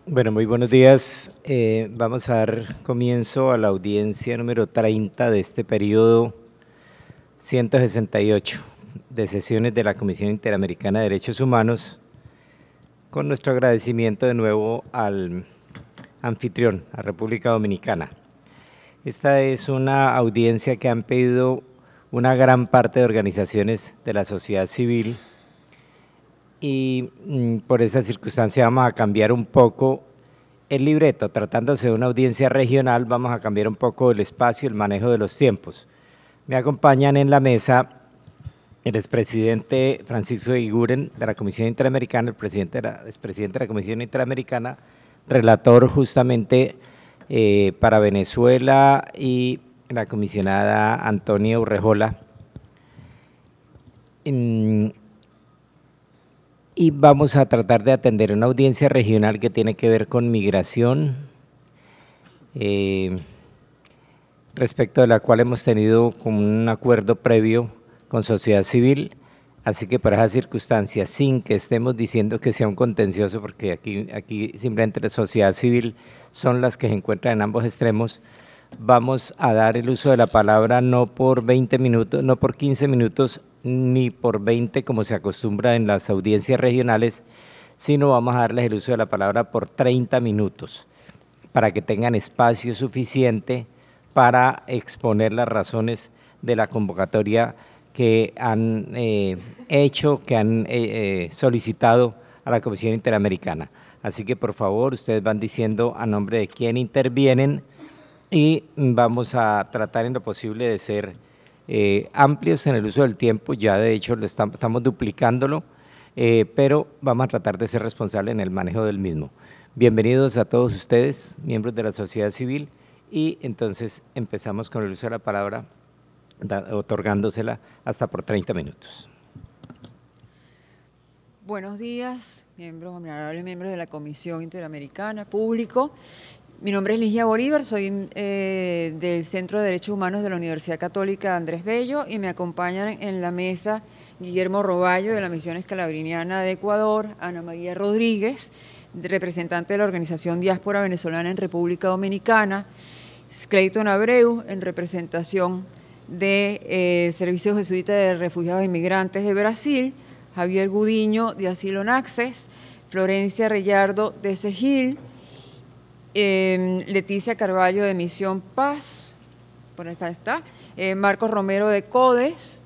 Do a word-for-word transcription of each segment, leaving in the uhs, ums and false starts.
Bueno, muy buenos días. Eh, vamos a dar comienzo a la audiencia número treinta de este periodo ciento sesenta y ocho de sesiones de la Comisión Interamericana de Derechos Humanos, con nuestro agradecimiento de nuevo al anfitrión, a República Dominicana. Esta es una audiencia que han pedido una gran parte de organizaciones de la sociedad civil y mm, por esa circunstancia vamos a cambiar un poco el libreto. Tratándose de una audiencia regional, vamos a cambiar un poco el espacio y el manejo de los tiempos. Me acompañan en la mesa el expresidente Francisco Eguiguren de la Comisión Interamericana, el presidente de la, expresidente de la Comisión Interamericana, relator justamente eh, para Venezuela, y la comisionada Antonia Urrejola. En, y vamos a tratar de atender una audiencia regional que tiene que ver con migración, eh, respecto de la cual hemos tenido como un acuerdo previo con sociedad civil, así que por esas circunstancias, sin que estemos diciendo que sea un contencioso, porque aquí, aquí simplemente la sociedad civil son las que se encuentran en ambos extremos, vamos a dar el uso de la palabra no por veinte minutos, no por quince minutos, ni por veinte como se acostumbra en las audiencias regionales, sino vamos a darles el uso de la palabra por treinta minutos, para que tengan espacio suficiente para exponer las razones de la convocatoria que han eh, hecho, que han eh, eh, solicitado a la Comisión Interamericana. Así que, por favor, ustedes van diciendo a nombre de quién intervienen y vamos a tratar en lo posible de ser eh, amplios en el uso del tiempo. Ya de hecho lo estamos, estamos duplicándolo, eh, pero vamos a tratar de ser responsables en el manejo del mismo. Bienvenidos a todos ustedes, miembros de la sociedad civil, y entonces empezamos con el uso de la palabra, da, otorgándosela hasta por treinta minutos. Buenos días, miembros, honorables miembros de la Comisión Interamericana, público. Mi nombre es Ligia Bolívar, soy eh, del Centro de Derechos Humanos de la Universidad Católica Andrés Bello, y me acompañan en la mesa Guillermo Roballo, de la Misión Escalabriniana de Ecuador, Ana María Rodríguez, representante de la Organización Diáspora Venezolana en República Dominicana, Clayton Abreu, en representación de eh, Servicio Jesuita de Refugiados e Inmigrantes de Brasil, Javier Gudiño, de Asylum Access, Florencia Reyardo, de Segil, eh, Leticia Carballo, de Misión Paz, por acá está, eh, Marcos Romero, de CODES,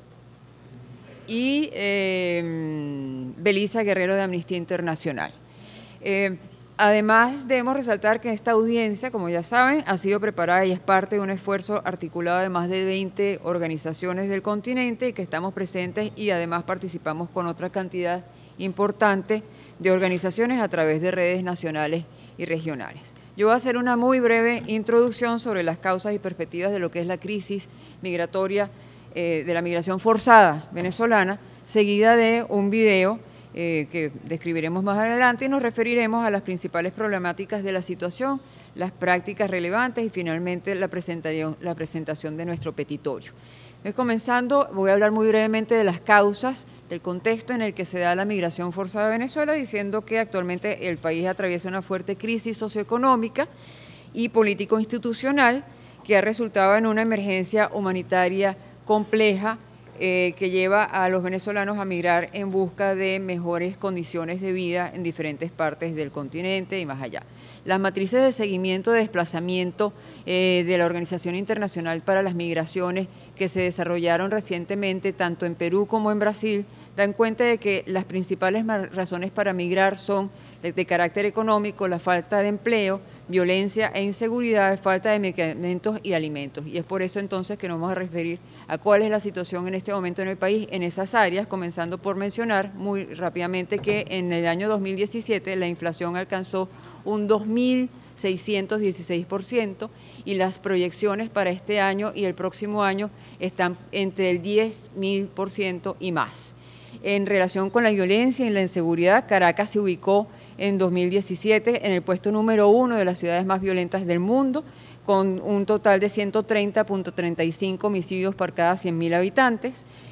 y eh, Belisa Guerrero, de Amnistía Internacional. Eh, Además, debemos resaltar que esta audiencia, como ya saben, ha sido preparada y es parte de un esfuerzo articulado de más de veinte organizaciones del continente, y que estamos presentes y además participamos con otra cantidad importante de organizaciones a través de redes nacionales y regionales. Yo voy a hacer una muy breve introducción sobre las causas y perspectivas de lo que es la crisis migratoria, eh, de la migración forzada venezolana, seguida de un video Eh, que describiremos más adelante, y nos referiremos a las principales problemáticas de la situación, las prácticas relevantes y finalmente la presentación, la presentación de nuestro petitorio. Entonces, comenzando, voy a hablar muy brevemente de las causas, del contexto en el que se da la migración forzada de Venezuela, diciendo que actualmente el país atraviesa una fuerte crisis socioeconómica y político-institucional que ha resultado en una emergencia humanitaria compleja, Eh, que lleva a los venezolanos a migrar en busca de mejores condiciones de vida en diferentes partes del continente y más allá. Las matrices de seguimiento de desplazamiento eh, de la Organización Internacional para las Migraciones, que se desarrollaron recientemente tanto en Perú como en Brasil, dan cuenta de que las principales razones para migrar son de, de carácter económico, la falta de empleo, violencia e inseguridad, falta de medicamentos y alimentos. Y es por eso entonces que nos vamos a referir a cuál es la situación en este momento en el país en esas áreas, comenzando por mencionar muy rápidamente que en el año dos mil diecisiete la inflación alcanzó un dos mil seiscientos dieciséis por ciento, y las proyecciones para este año y el próximo año están entre el diez mil por ciento y más. En relación con la violencia y la inseguridad, Caracas se ubicó en dos mil diecisiete en el puesto número uno de las ciudades más violentas del mundo, con un total de ciento treinta punto treinta y cinco homicidios por cada cien mil habitantes.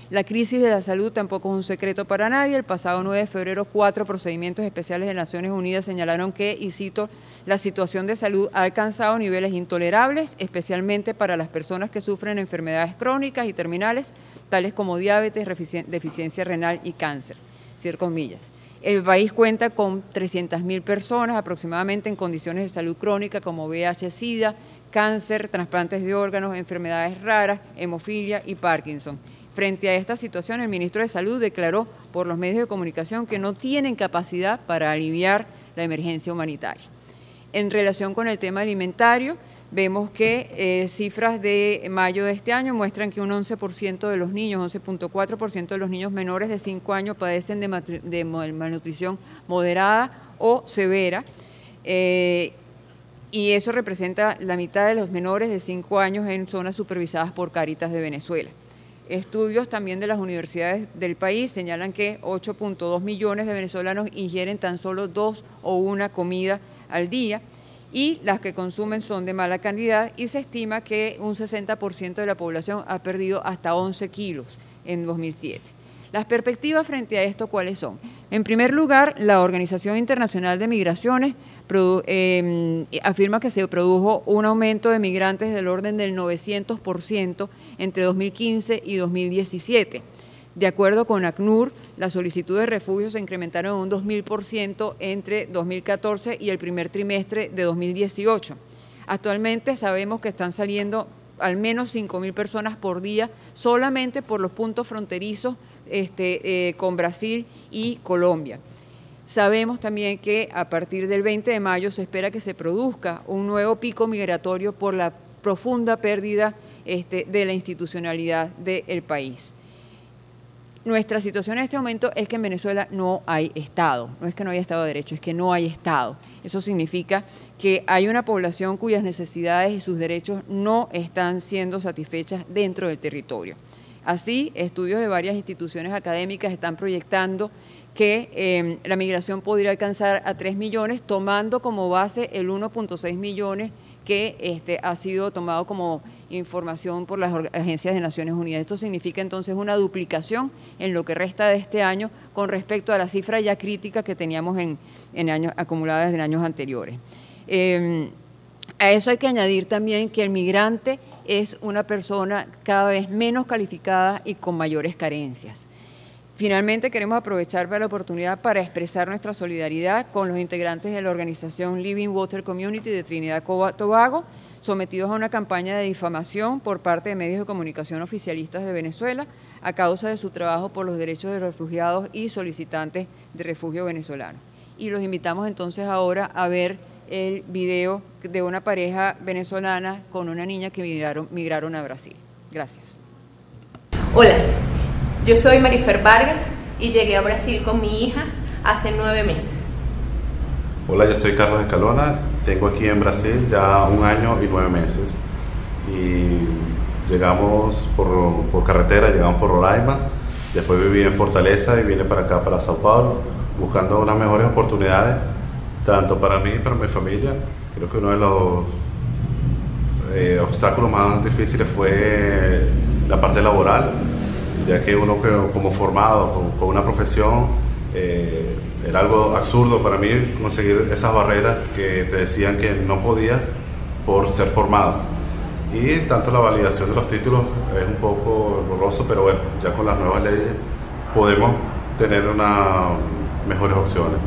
La crisis de la salud tampoco es un secreto para nadie. El pasado nueve de febrero, cuatro procedimientos especiales de Naciones Unidas señalaron que, y cito, la situación de salud ha alcanzado niveles intolerables, especialmente para las personas que sufren enfermedades crónicas y terminales, tales como diabetes, deficiencia renal y cáncer. Cierro comillas. El país cuenta con trescientas mil personas aproximadamente en condiciones de salud crónica como V I H, SIDA, cáncer, trasplantes de órganos, enfermedades raras, hemofilia y Parkinson. Frente a esta situación, el ministro de Salud declaró por los medios de comunicación que no tienen capacidad para aliviar la emergencia humanitaria. En relación con el tema alimentario, vemos que eh, cifras de mayo de este año muestran que un once por ciento de los niños, once punto cuatro por ciento de los niños menores de cinco años padecen de, de malnutrición moderada o severa, eh, y eso representa la mitad de los menores de cinco años en zonas supervisadas por Cáritas de Venezuela. Estudios también de las universidades del país señalan que ocho punto dos millones de venezolanos ingieren tan solo dos o una comida al día, y las que consumen son de mala calidad, y se estima que un sesenta por ciento de la población ha perdido hasta once kilos en dos mil siete. Las perspectivas frente a esto, ¿cuáles son? En primer lugar, la Organización Internacional de Migraciones eh, afirma que se produjo un aumento de migrantes del orden del novecientos por ciento entre dos mil quince y dos mil diecisiete. De acuerdo con ACNUR, las solicitudes de refugio se incrementaron en un dos mil por ciento entre dos mil catorce y el primer trimestre de dos mil dieciocho. Actualmente sabemos que están saliendo al menos cinco mil personas por día solamente por los puntos fronterizos este, eh, con Brasil y Colombia. Sabemos también que a partir del veinte de mayo se espera que se produzca un nuevo pico migratorio por la profunda pérdida este, de la institucionalidad del país. Nuestra situación en este momento es que en Venezuela no hay Estado, no es que no haya Estado de Derecho, es que no hay Estado. Eso significa que hay una población cuyas necesidades y sus derechos no están siendo satisfechas dentro del territorio. Así, estudios de varias instituciones académicas están proyectando que eh, la migración podría alcanzar a tres millones, tomando como base el uno punto seis millones que este, ha sido tomado como información por las agencias de Naciones Unidas. Esto significa entonces una duplicación en lo que resta de este año con respecto a la cifra ya crítica que teníamos en, en años acumuladas en años anteriores. Eh, a eso hay que añadir también que el migrante es una persona cada vez menos calificada y con mayores carencias. Finalmente, queremos aprovechar la oportunidad para expresar nuestra solidaridad con los integrantes de la organización Living Water Community de Trinidad y Tobago, sometidos a una campaña de difamación por parte de medios de comunicación oficialistas de Venezuela a causa de su trabajo por los derechos de los refugiados y solicitantes de refugio venezolanos. Y los invitamos entonces ahora a ver el video de una pareja venezolana con una niña que migraron, migraron a Brasil. Gracias. Hola. Yo soy Marifer Vargas y llegué a Brasil con mi hija hace nueve meses. Hola, yo soy Carlos Escalona, tengo aquí en Brasil ya un año y nueve meses. Y llegamos por, por carretera, llegamos por Roraima, después viví en Fortaleza y vine para acá, para Sao Paulo, buscando unas mejores oportunidades, tanto para mí y para mi familia. Creo que uno de los eh, obstáculos más difíciles fue la parte laboral, ya que uno como formado, con, con una profesión, eh, era algo absurdo para mí conseguir esas barreras que te decían que no podía por ser formado. Y tanto la validación de los títulos es un poco borroso, pero bueno, ya con las nuevas leyes podemos tener una, mejores opciones.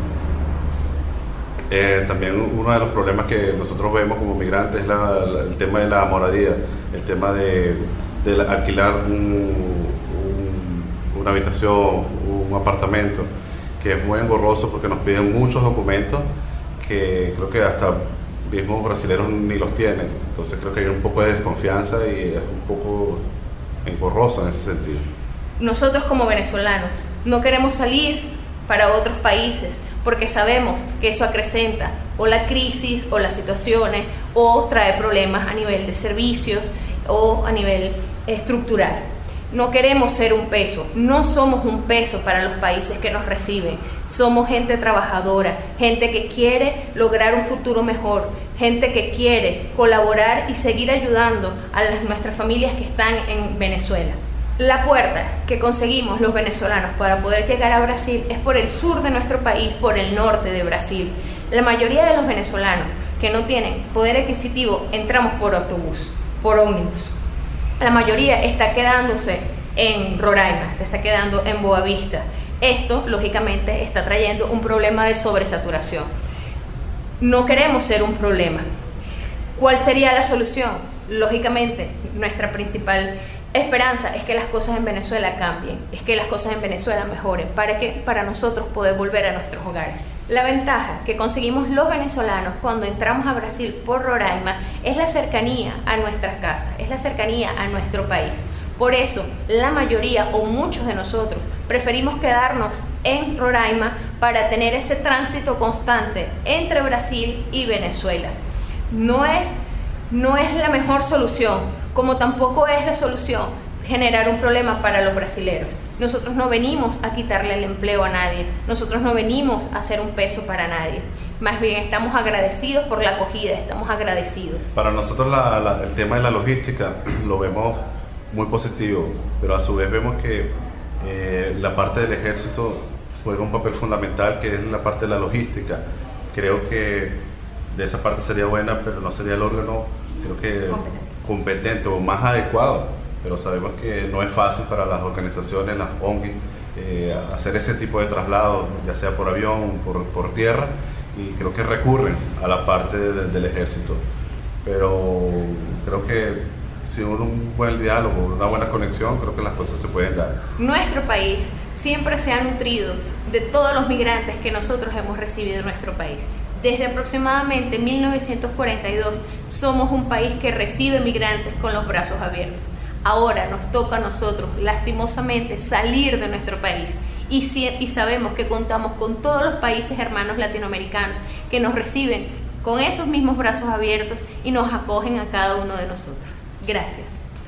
Eh, también uno de los problemas que nosotros vemos como migrantes es la, la, el tema de la moradía, el tema de, de alquilar un una habitación, un apartamento, que es muy engorroso porque nos piden muchos documentos que creo que hasta mismos brasileños ni los tienen. Entonces creo que hay un poco de desconfianza y es un poco engorroso en ese sentido. Nosotros como venezolanos no queremos salir para otros países porque sabemos que eso acrecenta o la crisis o las situaciones o trae problemas a nivel de servicios o a nivel estructural. No queremos ser un peso, no somos un peso para los países que nos reciben, somos gente trabajadora, gente que quiere lograr un futuro mejor, gente que quiere colaborar y seguir ayudando a las, nuestras familias que están en Venezuela. La puerta que conseguimos los venezolanos para poder llegar a Brasil es por el sur de nuestro país, por el norte de Brasil. La mayoría de los venezolanos que no tienen poder adquisitivo entramos por autobús, por ómnibus. La mayoría está quedándose en Roraima, se está quedando en Boavista. Esto, lógicamente, está trayendo un problema de sobresaturación. No queremos ser un problema. ¿Cuál sería la solución? Lógicamente, nuestra principal esperanza es que las cosas en Venezuela cambien, es que las cosas en Venezuela mejoren, para que para nosotros poder volver a nuestros hogares. La ventaja que conseguimos los venezolanos cuando entramos a Brasil por Roraima es la cercanía a nuestras casas, es la cercanía a nuestro país. Por eso, la mayoría o muchos de nosotros preferimos quedarnos en Roraima para tener ese tránsito constante entre Brasil y Venezuela. No es, no es la mejor solución, como tampoco es la solución generar un problema para los brasileros. Nosotros no venimos a quitarle el empleo a nadie, nosotros no venimos a hacer un peso para nadie. Más bien estamos agradecidos por la acogida, estamos agradecidos. Para nosotros la, la, el tema de la logística lo vemos muy positivo, pero a su vez vemos que eh, la parte del ejército juega un papel fundamental, que es la parte de la logística. Creo que de esa parte sería buena, pero no sería el órgano, creo que competente, competente o más adecuado, pero sabemos que no es fácil para las organizaciones, las O N G, eh, hacer ese tipo de traslados, ya sea por avión, por, por tierra, y creo que recurren a la parte de, del ejército. Pero creo que si hubo un buen diálogo, una buena conexión, creo que las cosas se pueden dar. Nuestro país siempre se ha nutrido de todos los migrantes que nosotros hemos recibido en nuestro país. Desde aproximadamente mil novecientos cuarenta y dos somos un país que recibe migrantes con los brazos abiertos. Ahora nos toca a nosotros, lastimosamente, salir de nuestro país y, si, y sabemos que contamos con todos los países hermanos latinoamericanos que nos reciben con esos mismos brazos abiertos y nos acogen a cada uno de nosotros. Gracias.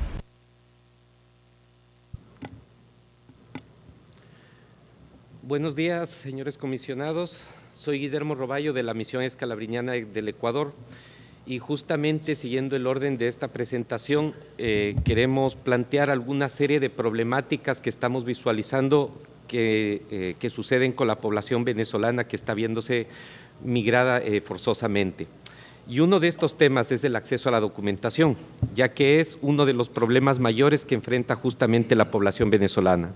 Buenos días, señores comisionados. Soy Guillermo Roballo de la Misión Escalabriniana del Ecuador y justamente siguiendo el orden de esta presentación eh, queremos plantear alguna serie de problemáticas que estamos visualizando que, eh, que suceden con la población venezolana que está viéndose migrada eh, forzosamente. Y uno de estos temas es el acceso a la documentación, ya que es uno de los problemas mayores que enfrenta justamente la población venezolana.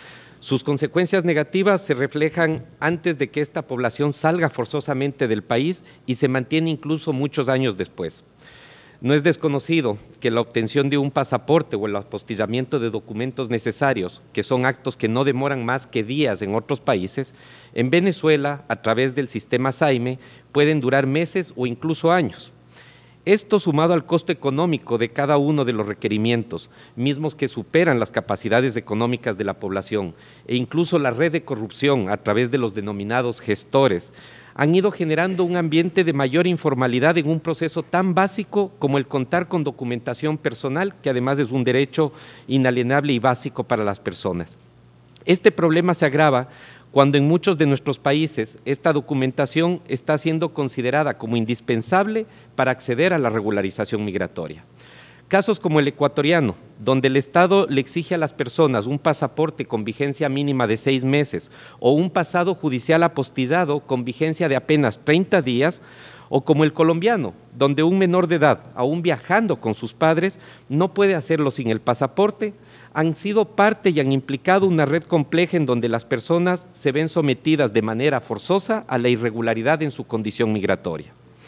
Sus consecuencias negativas se reflejan antes de que esta población salga forzosamente del país y se mantiene incluso muchos años después. No es desconocido que la obtención de un pasaporte o el apostillamiento de documentos necesarios, que son actos que no demoran más que días en otros países, en Venezuela, a través del sistema SAIME, pueden durar meses o incluso años. Esto sumado al costo económico de cada uno de los requerimientos, mismos que superan las capacidades económicas de la población, e incluso la red de corrupción a través de los denominados gestores, han ido generando un ambiente de mayor informalidad en un proceso tan básico como el contar con documentación personal, que además es un derecho inalienable y básico para las personas. Este problema se agrava cuando en muchos de nuestros países esta documentación está siendo considerada como indispensable para acceder a la regularización migratoria. Casos como el ecuatoriano, donde el Estado le exige a las personas un pasaporte con vigencia mínima de seis meses o un pasado judicial apostillado con vigencia de apenas treinta días, o como el colombiano, donde un menor de edad, aún viajando con sus padres, no puede hacerlo sin el pasaporte, han sido parte y han implicado una red compleja en donde las personas se ven sometidas de manera forzosa a la irregularidad en su condición migratoria.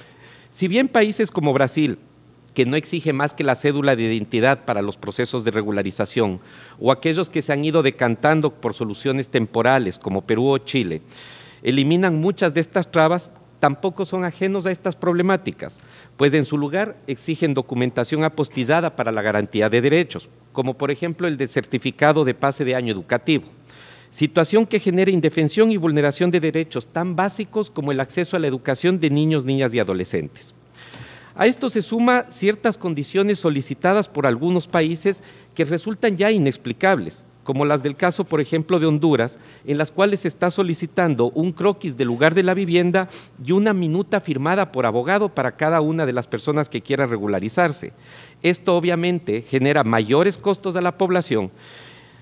Si bien países como Brasil, que no exige más que la cédula de identidad para los procesos de regularización, o aquellos que se han ido decantando por soluciones temporales, como Perú o Chile, eliminan muchas de estas trabas, tampoco son ajenos a estas problemáticas, pues en su lugar exigen documentación apostillada para la garantía de derechos, como por ejemplo el del certificado de pase de año educativo, situación que genera indefensión y vulneración de derechos tan básicos como el acceso a la educación de niños, niñas y adolescentes. A esto se suma ciertas condiciones solicitadas por algunos países que resultan ya inexplicables, como las del caso, por ejemplo, de Honduras, en las cuales se está solicitando un croquis del lugar de la vivienda y una minuta firmada por abogado para cada una de las personas que quiera regularizarse. Esto obviamente genera mayores costos a la población,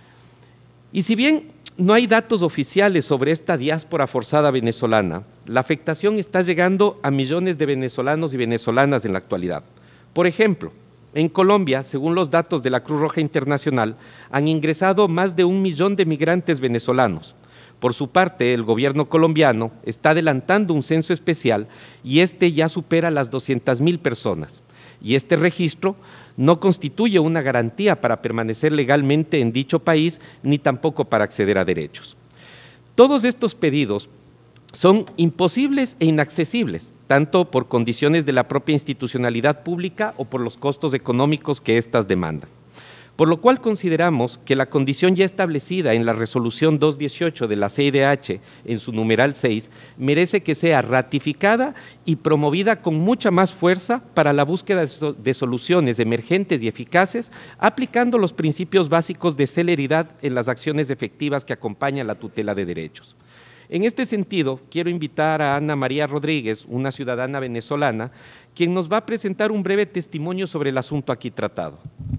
Y si bien no hay datos oficiales sobre esta diáspora forzada venezolana, la afectación está llegando a millones de venezolanos y venezolanas en la actualidad. Por ejemplo, en Colombia, según los datos de la Cruz Roja Internacional, han ingresado más de un millón de migrantes venezolanos. Por su parte, el gobierno colombiano está adelantando un censo especial y este ya supera las doscientas mil personas. Y este registro no constituye una garantía para permanecer legalmente en dicho país, ni tampoco para acceder a derechos. Todos estos pedidos son imposibles e inaccesibles, tanto por condiciones de la propia institucionalidad pública o por los costos económicos que éstas demandan. Por lo cual consideramos que la condición ya establecida en la resolución doscientos dieciocho de la C I D H en su numeral seis merece que sea ratificada y promovida con mucha más fuerza para la búsqueda de soluciones emergentes y eficaces, aplicando los principios básicos de celeridad en las acciones efectivas que acompañan la tutela de derechos. En este sentido, quiero invitar a Ana María Rodríguez, una ciudadana venezolana, quien nos va a presentar un breve testimonio sobre el asunto aquí tratado.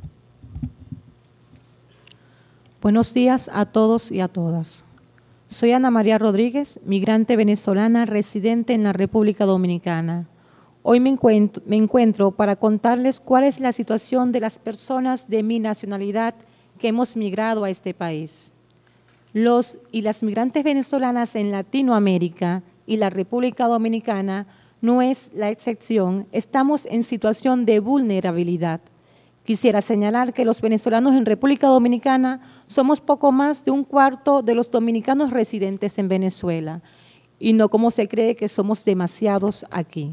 Buenos días a todos y a todas. Soy Ana María Rodríguez, migrante venezolana residente en la República Dominicana. Hoy me encuentro, me encuentro para contarles cuál es la situación de las personas de mi nacionalidad que hemos migrado a este país. Los y las migrantes venezolanas en Latinoamérica y la República Dominicana no es la excepción, estamos en situación de vulnerabilidad. Quisiera señalar que los venezolanos en República Dominicana somos poco más de un cuarto de los dominicanos residentes en Venezuela, y no como se cree que somos demasiados aquí.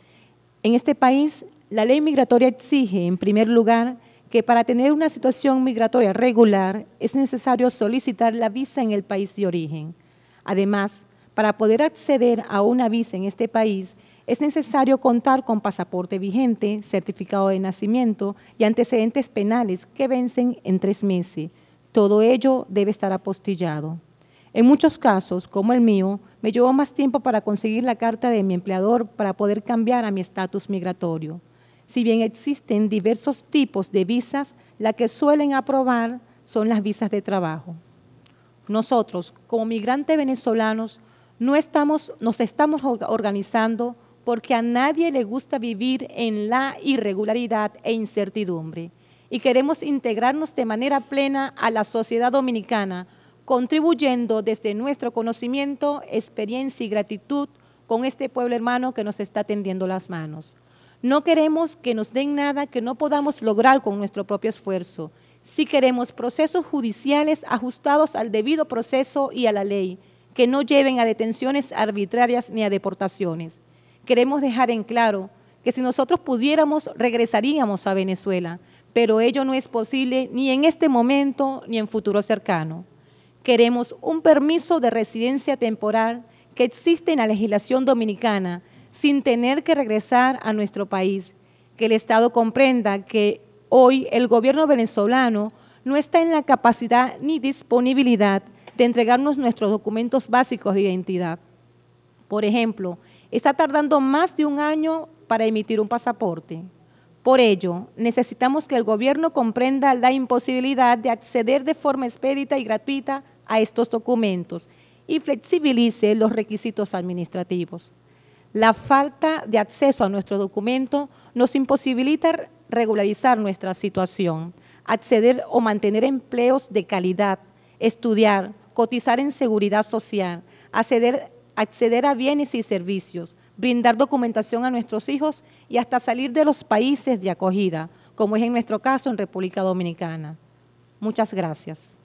En este país, la ley migratoria exige, en primer lugar, que para tener una situación migratoria regular es necesario solicitar la visa en el país de origen. Además, para poder acceder a una visa en este país, es necesario contar con pasaporte vigente, certificado de nacimiento y antecedentes penales que vencen en tres meses. Todo ello debe estar apostillado. En muchos casos, como el mío, me llevó más tiempo para conseguir la carta de mi empleador para poder cambiar a mi estatus migratorio. Si bien existen diversos tipos de visas, la que suelen aprobar son las visas de trabajo. Nosotros, como migrantes venezolanos, no estamos, nos estamos organizando porque a nadie le gusta vivir en la irregularidad e incertidumbre y queremos integrarnos de manera plena a la sociedad dominicana, contribuyendo desde nuestro conocimiento, experiencia y gratitud con este pueblo hermano que nos está tendiendo las manos. No queremos que nos den nada que no podamos lograr con nuestro propio esfuerzo. Sí queremos procesos judiciales ajustados al debido proceso y a la ley, que no lleven a detenciones arbitrarias ni a deportaciones. Queremos dejar en claro que si nosotros pudiéramos, regresaríamos a Venezuela, pero ello no es posible ni en este momento ni en futuro cercano. Queremos un permiso de residencia temporal que existe en la legislación dominicana sin tener que regresar a nuestro país, que el Estado comprenda que hoy el gobierno venezolano no está en la capacidad ni disponibilidad de entregarnos nuestros documentos básicos de identidad. Por ejemplo, está tardando más de un año para emitir un pasaporte. Por ello, necesitamos que el gobierno comprenda la imposibilidad de acceder de forma expedita y gratuita a estos documentos y flexibilice los requisitos administrativos. La falta de acceso a nuestro documento nos imposibilita regularizar nuestra situación, acceder o mantener empleos de calidad, estudiar, cotizar en seguridad social, acceder, acceder a bienes y servicios, brindar documentación a nuestros hijos y hasta salir de los países de acogida, como es en nuestro caso en República Dominicana. Muchas gracias.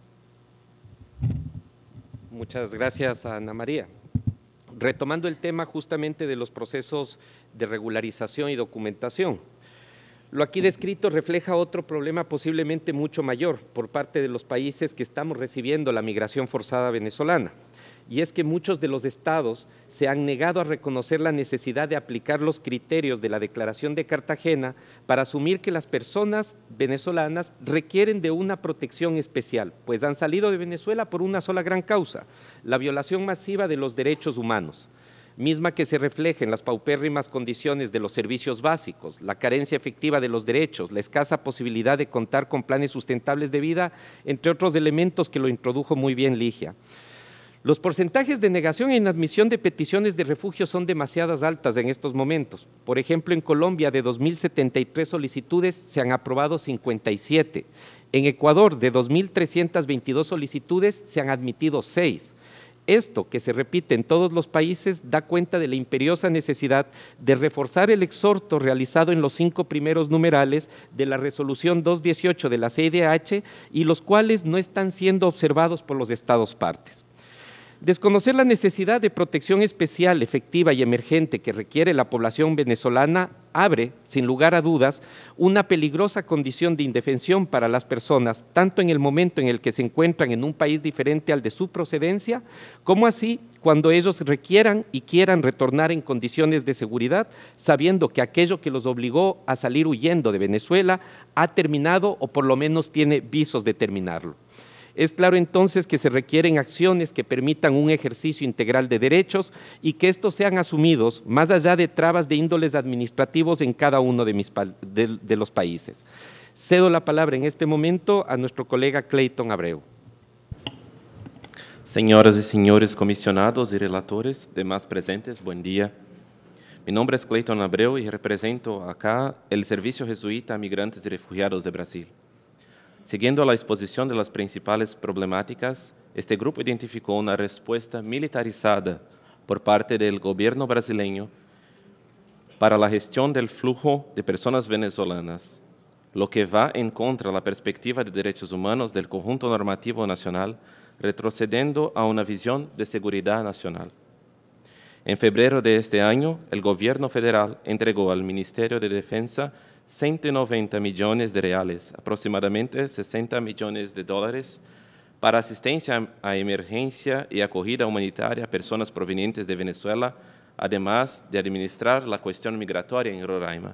Muchas gracias, Ana María. Retomando el tema justamente de los procesos de regularización y documentación. Lo aquí descrito refleja otro problema posiblemente mucho mayor por parte de los países que estamos recibiendo la migración forzada venezolana, y es que muchos de los estados se han negado a reconocer la necesidad de aplicar los criterios de la Declaración de Cartagena para asumir que las personas venezolanas requieren de una protección especial, pues han salido de Venezuela por una sola gran causa, la violación masiva de los derechos humanos. misma que se refleja en las paupérrimas condiciones de los servicios básicos, la carencia efectiva de los derechos, la escasa posibilidad de contar con planes sustentables de vida, entre otros elementos que lo introdujo muy bien Ligia. Los porcentajes de negación e inadmisión de peticiones de refugio son demasiadas altas en estos momentos. Por ejemplo, en Colombia, de dos mil setenta y tres solicitudes, se han aprobado cincuenta y siete. En Ecuador, de dos mil trescientas veintidós solicitudes, se han admitido seis. Esto, que se repite en todos los países, da cuenta de la imperiosa necesidad de reforzar el exhorto realizado en los cinco primeros numerales de la resolución doscientos dieciocho de la C I D H y los cuales no están siendo observados por los Estados partes. Desconocer la necesidad de protección especial, efectiva y emergente que requiere la población venezolana abre, sin lugar a dudas, una peligrosa condición de indefensión para las personas, tanto en el momento en el que se encuentran en un país diferente al de su procedencia, como así cuando ellos requieran y quieran retornar en condiciones de seguridad, sabiendo que aquello que los obligó a salir huyendo de Venezuela ha terminado o por lo menos tiene visos de terminarlo. Es claro entonces que se requieren acciones que permitan un ejercicio integral de derechos y que estos sean asumidos más allá de trabas de índoles administrativos en cada uno de, mis, de, de los países. Cedo la palabra en este momento a nuestro colega Clayton Abreu. Señoras y señores comisionados y relatores, demás presentes, buen día. Mi nombre es Clayton Abreu y represento acá el Servicio Jesuita a Migrantes y Refugiados de Brasil. Siguiendo la exposición de las principales problemáticas, este grupo identificó una respuesta militarizada por parte del gobierno brasileño para la gestión del flujo de personas venezolanas, lo que va en contra de la perspectiva de derechos humanos del conjunto normativo nacional, retrocediendo a una visión de seguridad nacional. En febrero de este año, el gobierno federal entregó al Ministerio de Defensa ciento noventa millones de reales, aproximadamente sesenta millones de dólares, para asistencia a emergencia y acogida humanitaria a personas provenientes de Venezuela, además de administrar la cuestión migratoria en Roraima.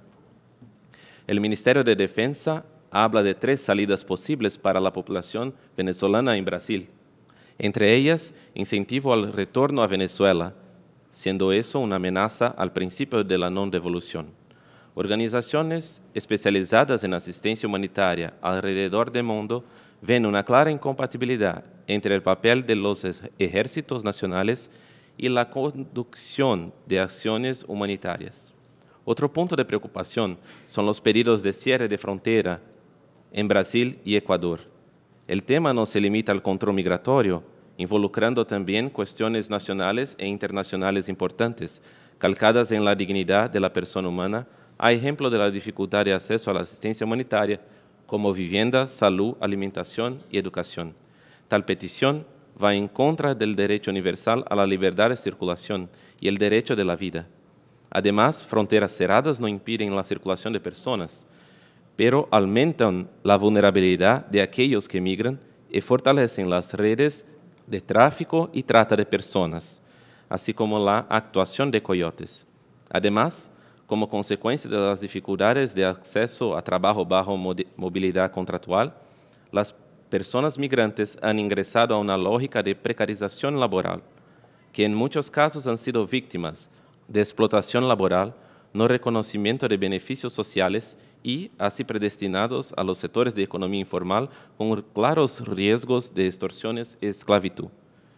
El Ministerio de Defensa habla de tres salidas posibles para la población venezolana en Brasil, entre ellas, incentivo al retorno a Venezuela, siendo eso una amenaza al principio de la no devolución. Organizaciones especializadas en asistencia humanitaria alrededor del mundo ven una clara incompatibilidad entre el papel de los ejércitos nacionales y la conducción de acciones humanitarias. Otro punto de preocupación son los pedidos de cierre de frontera en Brasil y Ecuador. El tema no se limita al control migratorio, involucrando también cuestiones nacionales e internacionales importantes, calcadas en la dignidad de la persona humana, a ejemplo de la dificultad de acceso a la asistencia humanitaria, como vivienda, salud, alimentación y educación. Tal petición va en contra del derecho universal a la libertad de circulación y el derecho de la vida. Además, fronteras cerradas no impiden la circulación de personas, pero aumentan la vulnerabilidad de aquellos que migran y fortalecen las redes de tráfico y trata de personas, así como la actuación de coyotes. Además, como consecuencia de las dificultades de acceso a trabajo bajo movilidad contractual, las personas migrantes han ingresado a una lógica de precarización laboral, que en muchos casos han sido víctimas de explotación laboral, no reconocimiento de beneficios sociales y así predestinados a los sectores de economía informal con claros riesgos de extorsiones y esclavitud.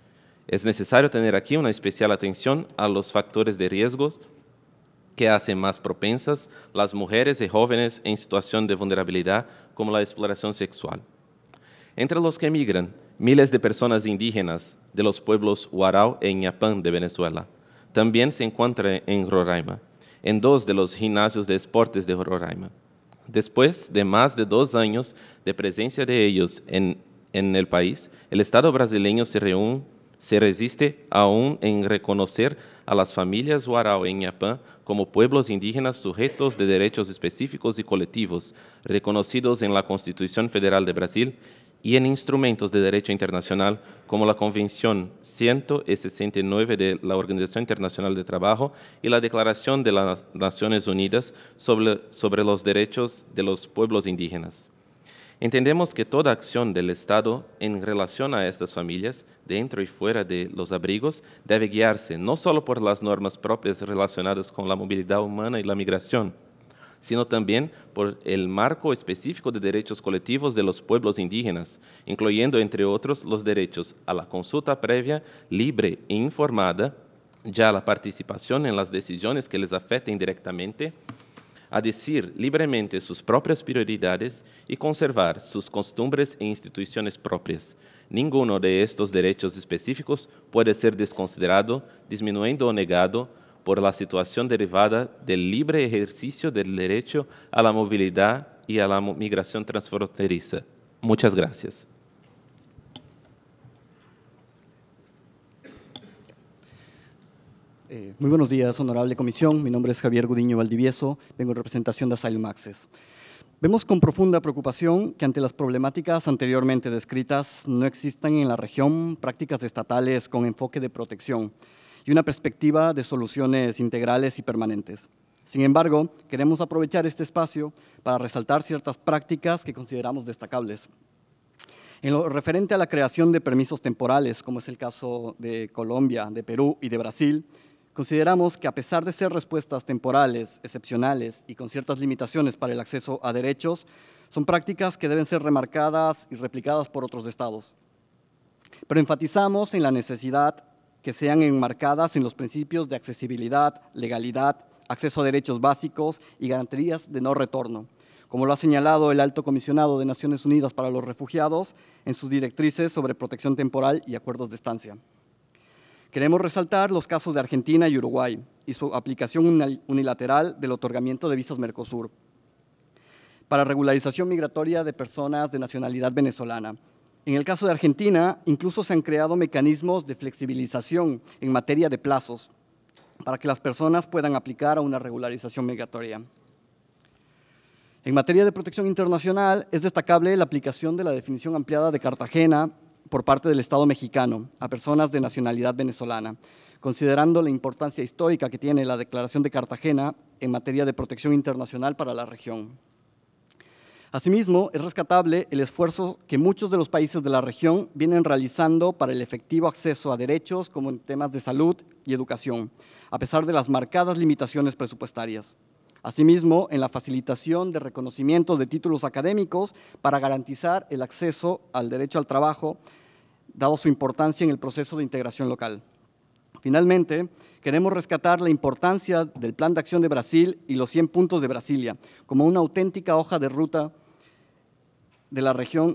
Es necesario tener aquí una especial atención a los factores de riesgos que hacen más propensas las mujeres y jóvenes en situación de vulnerabilidad, como la exploración sexual. Entre los que emigran, miles de personas indígenas de los pueblos Huarao e Ñapán de Venezuela también se encuentran en Roraima, en dos de los gimnasios de deportes de Roraima. Después de más de dos años de presencia de ellos en, en el país, el Estado brasileño se, reúne, se resiste aún en reconocer a las familias Huarao y Ñapán como pueblos indígenas sujetos de derechos específicos y colectivos, reconocidos en la Constitución Federal de Brasil y en instrumentos de derecho internacional como la Convención ciento sesenta y nueve de la Organización Internacional de Trabajo y la Declaración de las Naciones Unidas sobre, sobre los Derechos de los Pueblos Indígenas. Entendemos que toda acción del Estado en relación a estas familias, dentro y fuera de los abrigos, debe guiarse no solo por las normas propias relacionadas con la movilidad humana y la migración, sino también por el marco específico de derechos colectivos de los pueblos indígenas, incluyendo, entre otros, los derechos a la consulta previa, libre e informada, ya la participación en las decisiones que les afecten directamente, a decir libremente sus propias prioridades y conservar sus costumbres e instituciones propias. Ninguno de estos derechos específicos puede ser desconsiderado, disminuyendo o negado por la situación derivada del libre ejercicio del derecho a la movilidad y a la migración transfronteriza. Muchas gracias. Eh, muy buenos días, honorable comisión. Mi nombre es Javier Gudiño Valdivieso, vengo en representación de Asylum Access. Vemos con profunda preocupación que ante las problemáticas anteriormente descritas no existan en la región prácticas estatales con enfoque de protección y una perspectiva de soluciones integrales y permanentes. Sin embargo, queremos aprovechar este espacio para resaltar ciertas prácticas que consideramos destacables. En lo referente a la creación de permisos temporales, como es el caso de Colombia, de Perú y de Brasil, consideramos que a pesar de ser respuestas temporales, excepcionales y con ciertas limitaciones para el acceso a derechos, son prácticas que deben ser remarcadas y replicadas por otros estados. Pero enfatizamos en la necesidad que sean enmarcadas en los principios de accesibilidad, legalidad, acceso a derechos básicos y garantías de no retorno, como lo ha señalado el Alto Comisionado de Naciones Unidas para los Refugiados en sus directrices sobre protección temporal y acuerdos de estancia. Queremos resaltar los casos de Argentina y Uruguay y su aplicación unilateral del otorgamiento de visas Mercosur para regularización migratoria de personas de nacionalidad venezolana. En el caso de Argentina, incluso se han creado mecanismos de flexibilización en materia de plazos para que las personas puedan aplicar a una regularización migratoria. En materia de protección internacional, es destacable la aplicación de la definición ampliada de Cartagena por parte del Estado mexicano a personas de nacionalidad venezolana, considerando la importancia histórica que tiene la Declaración de Cartagena en materia de protección internacional para la región. Asimismo, es rescatable el esfuerzo que muchos de los países de la región vienen realizando para el efectivo acceso a derechos como en temas de salud y educación, a pesar de las marcadas limitaciones presupuestarias. Asimismo, en la facilitación de reconocimientos de títulos académicos para garantizar el acceso al derecho al trabajo, dado su importancia en el proceso de integración local. Finalmente, queremos rescatar la importancia del Plan de Acción de Brasil y los cien puntos de Brasilia como una auténtica hoja de ruta de la región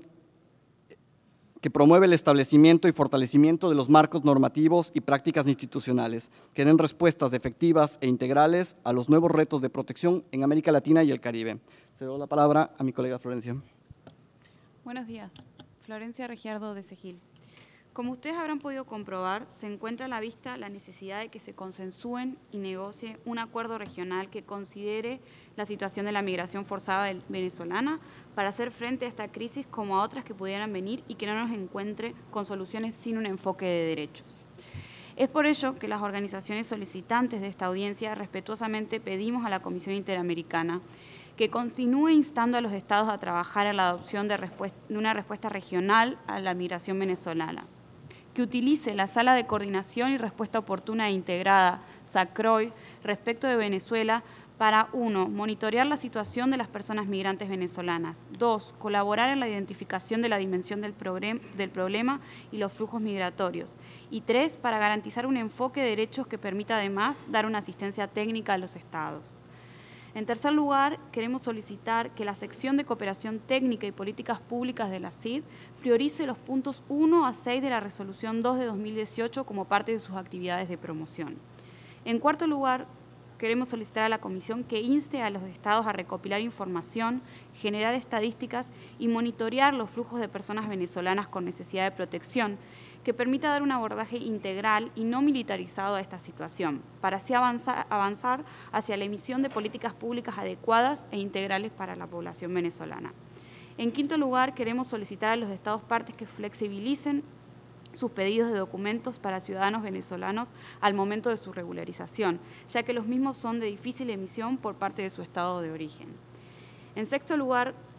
que promueve el establecimiento y fortalecimiento de los marcos normativos y prácticas institucionales, que den respuestas efectivas e integrales a los nuevos retos de protección en América Latina y el Caribe. Cedo la palabra a mi colega Florencia. Buenos días. Florencia Regiardo de Segil. Como ustedes habrán podido comprobar, se encuentra a la vista la necesidad de que se consensúen y negocie un acuerdo regional que considere la situación de la migración forzada venezolana para hacer frente a esta crisis como a otras que pudieran venir y que no nos encuentre con soluciones sin un enfoque de derechos. Es por ello que las organizaciones solicitantes de esta audiencia respetuosamente pedimos a la Comisión Interamericana que continúe instando a los estados a trabajar en la adopción de, de una respuesta regional a la migración venezolana, que utilice la Sala de Coordinación y Respuesta Oportuna e Integrada, SACROI, respecto de Venezuela para, uno, monitorear la situación de las personas migrantes venezolanas, dos, colaborar en la identificación de la dimensión del, del problema y los flujos migratorios, y tres, para garantizar un enfoque de derechos que permita además dar una asistencia técnica a los estados. En tercer lugar, queremos solicitar que la sección de Cooperación Técnica y Políticas Públicas de la C I D priorice los puntos uno a seis de la Resolución dos de dos mil dieciocho como parte de sus actividades de promoción. En cuarto lugar, queremos solicitar a la Comisión que inste a los estados a recopilar información, generar estadísticas y monitorear los flujos de personas venezolanas con necesidad de protección, que permita dar un abordaje integral y no militarizado a esta situación, para así avanzar, avanzar hacia la emisión de políticas públicas adecuadas e integrales para la población venezolana. En quinto lugar, queremos solicitar a los estados partes que flexibilicen sus pedidos de documentos para ciudadanos venezolanos al momento de su regularización, ya que los mismos son de difícil emisión por parte de su estado de origen. En sexto lugar,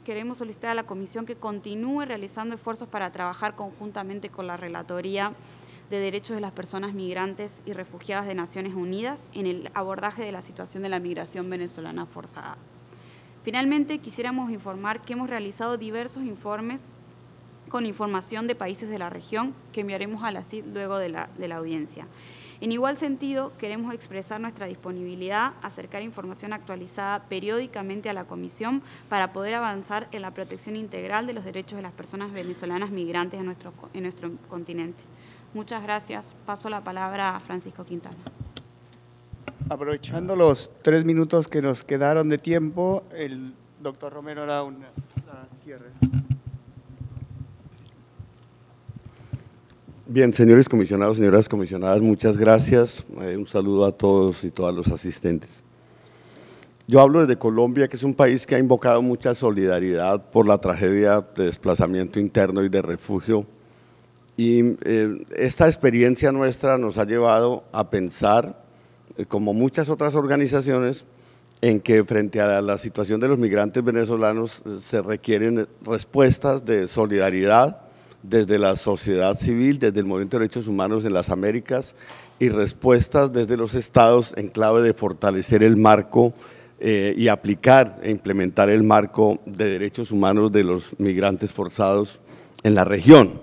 queremos solicitar a la Comisión que continúe realizando esfuerzos para trabajar conjuntamente con la Relatoría de Derechos de las Personas Migrantes y Refugiadas de Naciones Unidas en el abordaje de la situación de la migración venezolana forzada. Finalmente, quisiéramos informar que hemos realizado diversos informes con información de países de la región que enviaremos a la C I D luego de la, de la audiencia. En igual sentido, queremos expresar nuestra disponibilidad a acercar información actualizada periódicamente a la Comisión para poder avanzar en la protección integral de los derechos de las personas venezolanas migrantes en nuestro, en nuestro continente. Muchas gracias. Paso la palabra a Francisco Quintana. Aprovechando los tres minutos que nos quedaron de tiempo, el doctor Romero hará un cierre. Bien, señores comisionados, señoras comisionadas, muchas gracias. Eh, un saludo a todos y todas los asistentes. Yo hablo desde Colombia, que es un país que ha invocado mucha solidaridad por la tragedia de desplazamiento interno y de refugio. Y eh, esta experiencia nuestra nos ha llevado a pensar, eh, como muchas otras organizaciones, en que frente a la situación de los migrantes venezolanos eh, se requieren respuestas de solidaridad desde la sociedad civil, desde el Movimiento de Derechos Humanos en las Américas y respuestas desde los estados en clave de fortalecer el marco eh, y aplicar e implementar el marco de derechos humanos de los migrantes forzados en la región.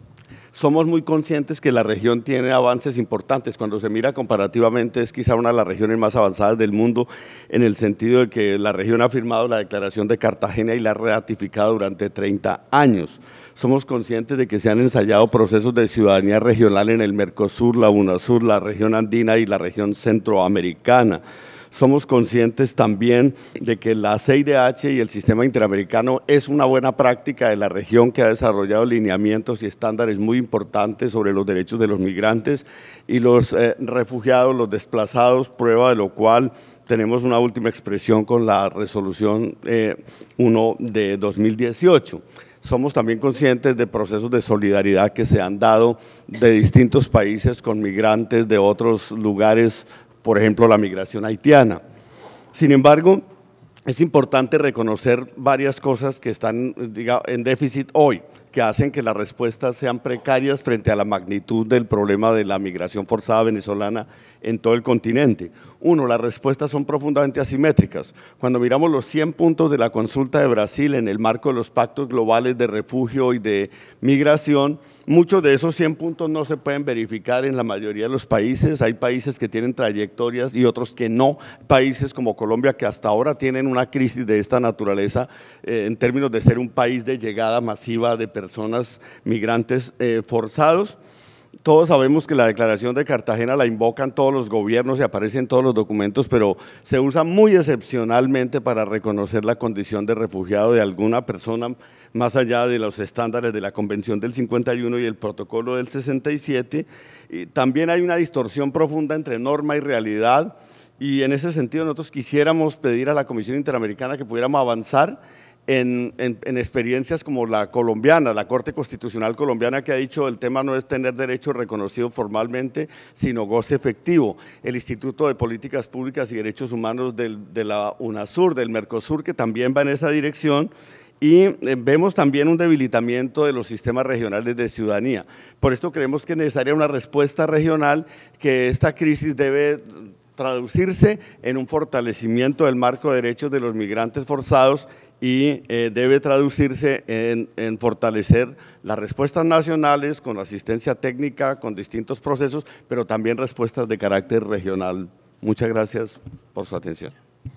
Somos muy conscientes que la región tiene avances importantes. Cuando se mira comparativamente es quizá una de las regiones más avanzadas del mundo en el sentido de que la región ha firmado la Declaración de Cartagena y la ha ratificado durante treinta años. Somos conscientes de que se han ensayado procesos de ciudadanía regional en el Mercosur, la UNASUR, la región andina y la región centroamericana. Somos conscientes también de que la C I D H y el sistema interamericano es una buena práctica de la región que ha desarrollado lineamientos y estándares muy importantes sobre los derechos de los migrantes y los eh, refugiados, los desplazados, prueba de lo cual tenemos una última expresión con la resolución eh, uno de dos mil dieciocho. Somos también conscientes de procesos de solidaridad que se han dado de distintos países con migrantes de otros lugares, por ejemplo, la migración haitiana. Sin embargo, es importante reconocer varias cosas que están digamos, en déficit hoy, que hacen que las respuestas sean precarias frente a la magnitud del problema de la migración forzada venezolana en todo el continente. Uno, las respuestas son profundamente asimétricas. Cuando miramos los cien puntos de la consulta de Brasil en el marco de los pactos globales de refugio y de migración, muchos de esos cien puntos no se pueden verificar en la mayoría de los países. Hay países que tienen trayectorias y otros que no. Países como Colombia que hasta ahora tienen una crisis de esta naturaleza eh, en términos de ser un país de llegada masiva de personas migrantes eh, forzados. Todos sabemos que la Declaración de Cartagena la invocan todos los gobiernos y aparece en todos los documentos, pero se usa muy excepcionalmente para reconocer la condición de refugiado de alguna persona más allá de los estándares de la Convención del cincuenta y uno y el Protocolo del sesenta y siete. Y también hay una distorsión profunda entre norma y realidad y en ese sentido nosotros quisiéramos pedir a la Comisión Interamericana que pudiéramos avanzar En, en, en experiencias como la colombiana, la Corte Constitucional colombiana que ha dicho el tema no es tener derecho reconocido formalmente, sino goce efectivo. El Instituto de Políticas Públicas y Derechos Humanos del, de la UNASUR, del Mercosur, que también va en esa dirección, y eh, vemos también un debilitamiento de los sistemas regionales de ciudadanía. Por esto creemos que es necesaria una respuesta regional, que esta crisis debe traducirse en un fortalecimiento del marco de derechos de los migrantes forzados y eh, debe traducirse en, en fortalecer las respuestas nacionales con asistencia técnica, con distintos procesos, pero también respuestas de carácter regional. Muchas gracias por su atención.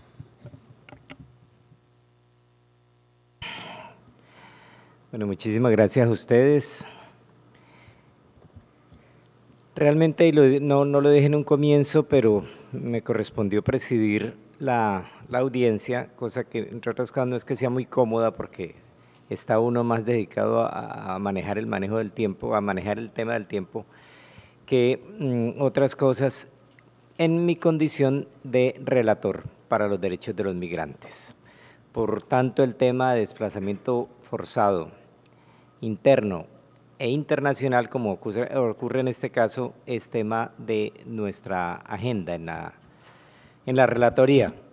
Bueno, muchísimas gracias a ustedes. Realmente lo, no, no lo dije en un comienzo, pero me correspondió presidir la, la audiencia, cosa que entre otras cosas no es que sea muy cómoda porque está uno más dedicado a, a manejar el manejo del tiempo, a manejar el tema del tiempo, que mm, otras cosas en mi condición de relator para los derechos de los migrantes. Por tanto, el tema de desplazamiento forzado interno e internacional, como ocurre, ocurre en este caso, es tema de nuestra agenda en la, en la relatoría.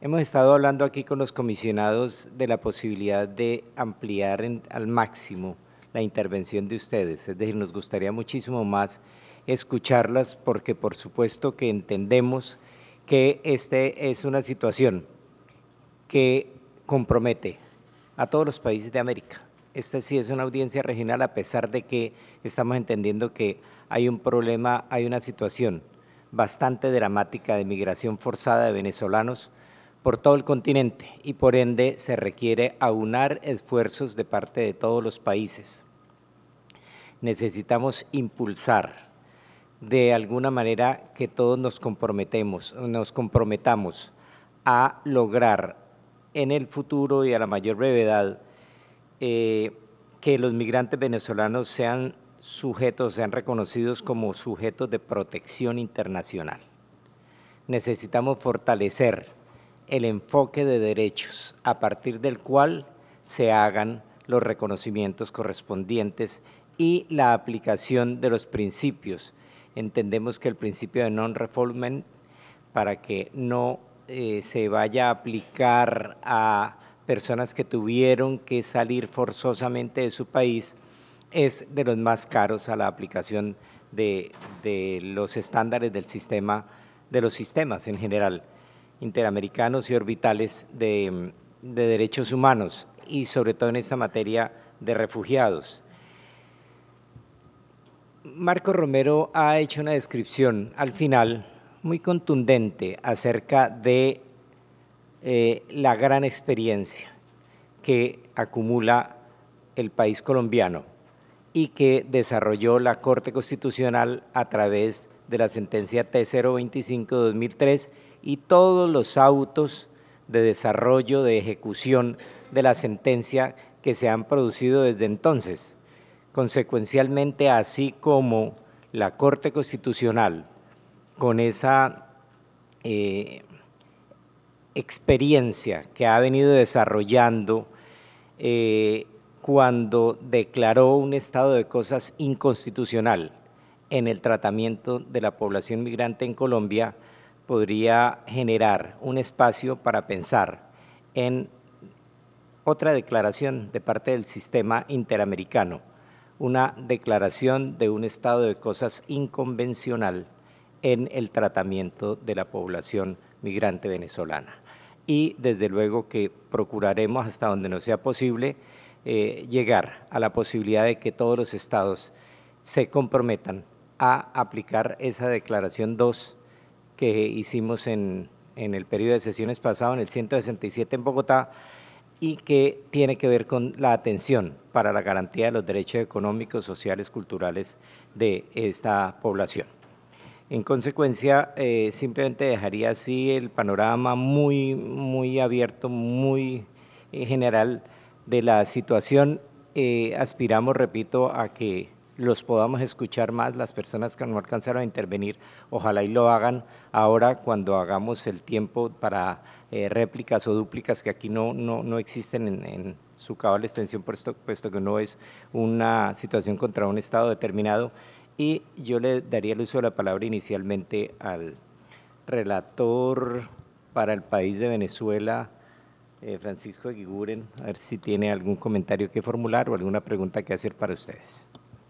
Hemos estado hablando aquí con los comisionados de la posibilidad de ampliar en, al máximo la intervención de ustedes, es decir, nos gustaría muchísimo más escucharlas porque por supuesto que entendemos que esta es una situación que compromete a todos los países de América. Esta sí es una audiencia regional a pesar de que estamos entendiendo que hay un problema, hay una situación bastante dramática de migración forzada de venezolanos por todo el continente y por ende se requiere aunar esfuerzos de parte de todos los países. Necesitamos impulsar de alguna manera que todos nos comprometemos, nos comprometamos a lograr en el futuro y a la mayor brevedad eh, que los migrantes venezolanos sean sujetos, sean reconocidos como sujetos de protección internacional. Necesitamos fortalecer el enfoque de derechos a partir del cual se hagan los reconocimientos correspondientes y la aplicación de los principios. Entendemos que el principio de non-refoulement, para que no eh, se vaya a aplicar a personas que tuvieron que salir forzosamente de su país, es de los más caros a la aplicación de, de los estándares del sistema, de los sistemas en general, interamericanos y orbitales de, de derechos humanos y sobre todo en esta materia de refugiados. Marco Romero ha hecho una descripción al final muy contundente acerca de eh, la gran experiencia que acumula el país colombiano y que desarrolló la Corte Constitucional a través de la sentencia T cero veinticinco de dos mil tres y todos los autos de desarrollo, de ejecución de la sentencia que se han producido desde entonces. Consecuencialmente, así como la Corte Constitucional, con esa eh, experiencia que ha venido desarrollando eh, cuando declaró un estado de cosas inconstitucional en el tratamiento de la población migrante en Colombia, podría generar un espacio para pensar en otra declaración de parte del sistema interamericano, una declaración de un estado de cosas inconvencional en el tratamiento de la población migrante venezolana. Y desde luego que procuraremos hasta donde nos sea posible eh, llegar a la posibilidad de que todos los estados se comprometan a aplicar esa declaración dos que hicimos en, en el periodo de sesiones pasado, en el ciento sesenta y siete en Bogotá, y que tiene que ver con la atención para la garantía de los derechos económicos, sociales, culturales de esta población. En consecuencia, eh, simplemente dejaría así el panorama muy, muy abierto, muy eh, general de la situación. Eh, aspiramos, repito, a que los podamos escuchar más, las personas que no alcanzaron a intervenir, ojalá y lo hagan ahora cuando hagamos el tiempo para eh, réplicas o dúplicas que aquí no, no, no existen en, en su cabal extensión, puesto, puesto que no es una situación contra un Estado determinado. Y yo le daría el uso de la palabra inicialmente al relator para el país de Venezuela, eh, Francisco Eguiguren, a ver si tiene algún comentario que formular o alguna pregunta que hacer para ustedes.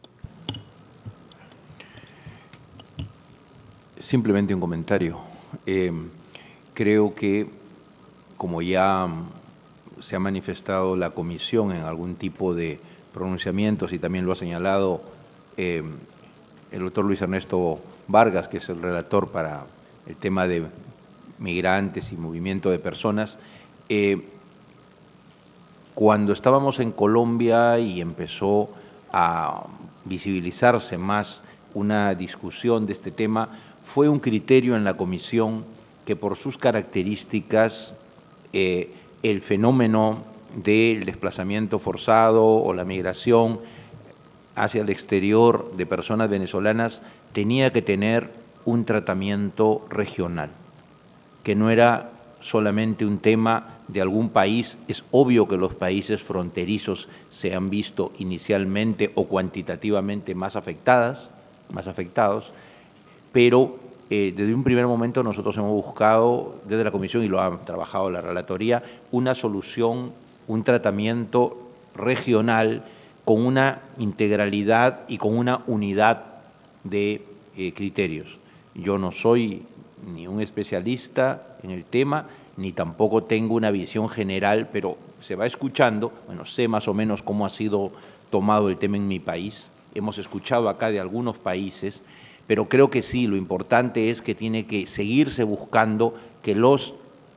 Simplemente un comentario. Eh, creo que, como ya se ha manifestado la comisión en algún tipo de pronunciamientos y también lo ha señalado eh, el doctor Luis Ernesto Vargas, que es el relator para el tema de migrantes y movimiento de personas, eh, cuando estábamos en Colombia y empezó a visibilizarse más una discusión de este tema, fue un criterio en la comisión que por sus características eh, el fenómeno del desplazamiento forzado o la migración hacia el exterior de personas venezolanas tenía que tener un tratamiento regional, que no era solamente un tema de algún país. Es obvio que los países fronterizos se han visto inicialmente o cuantitativamente más afectadas, más afectados, pero eh, desde un primer momento nosotros hemos buscado, desde la Comisión, y lo ha trabajado la Relatoría, una solución, un tratamiento regional con una integralidad y con una unidad de eh, criterios. Yo no soy ni un especialista en el tema, ni tampoco tengo una visión general, pero se va escuchando, bueno, sé más o menos cómo ha sido tomado el tema en mi país, hemos escuchado acá de algunos países, pero creo que sí, lo importante es que tiene que seguirse buscando que los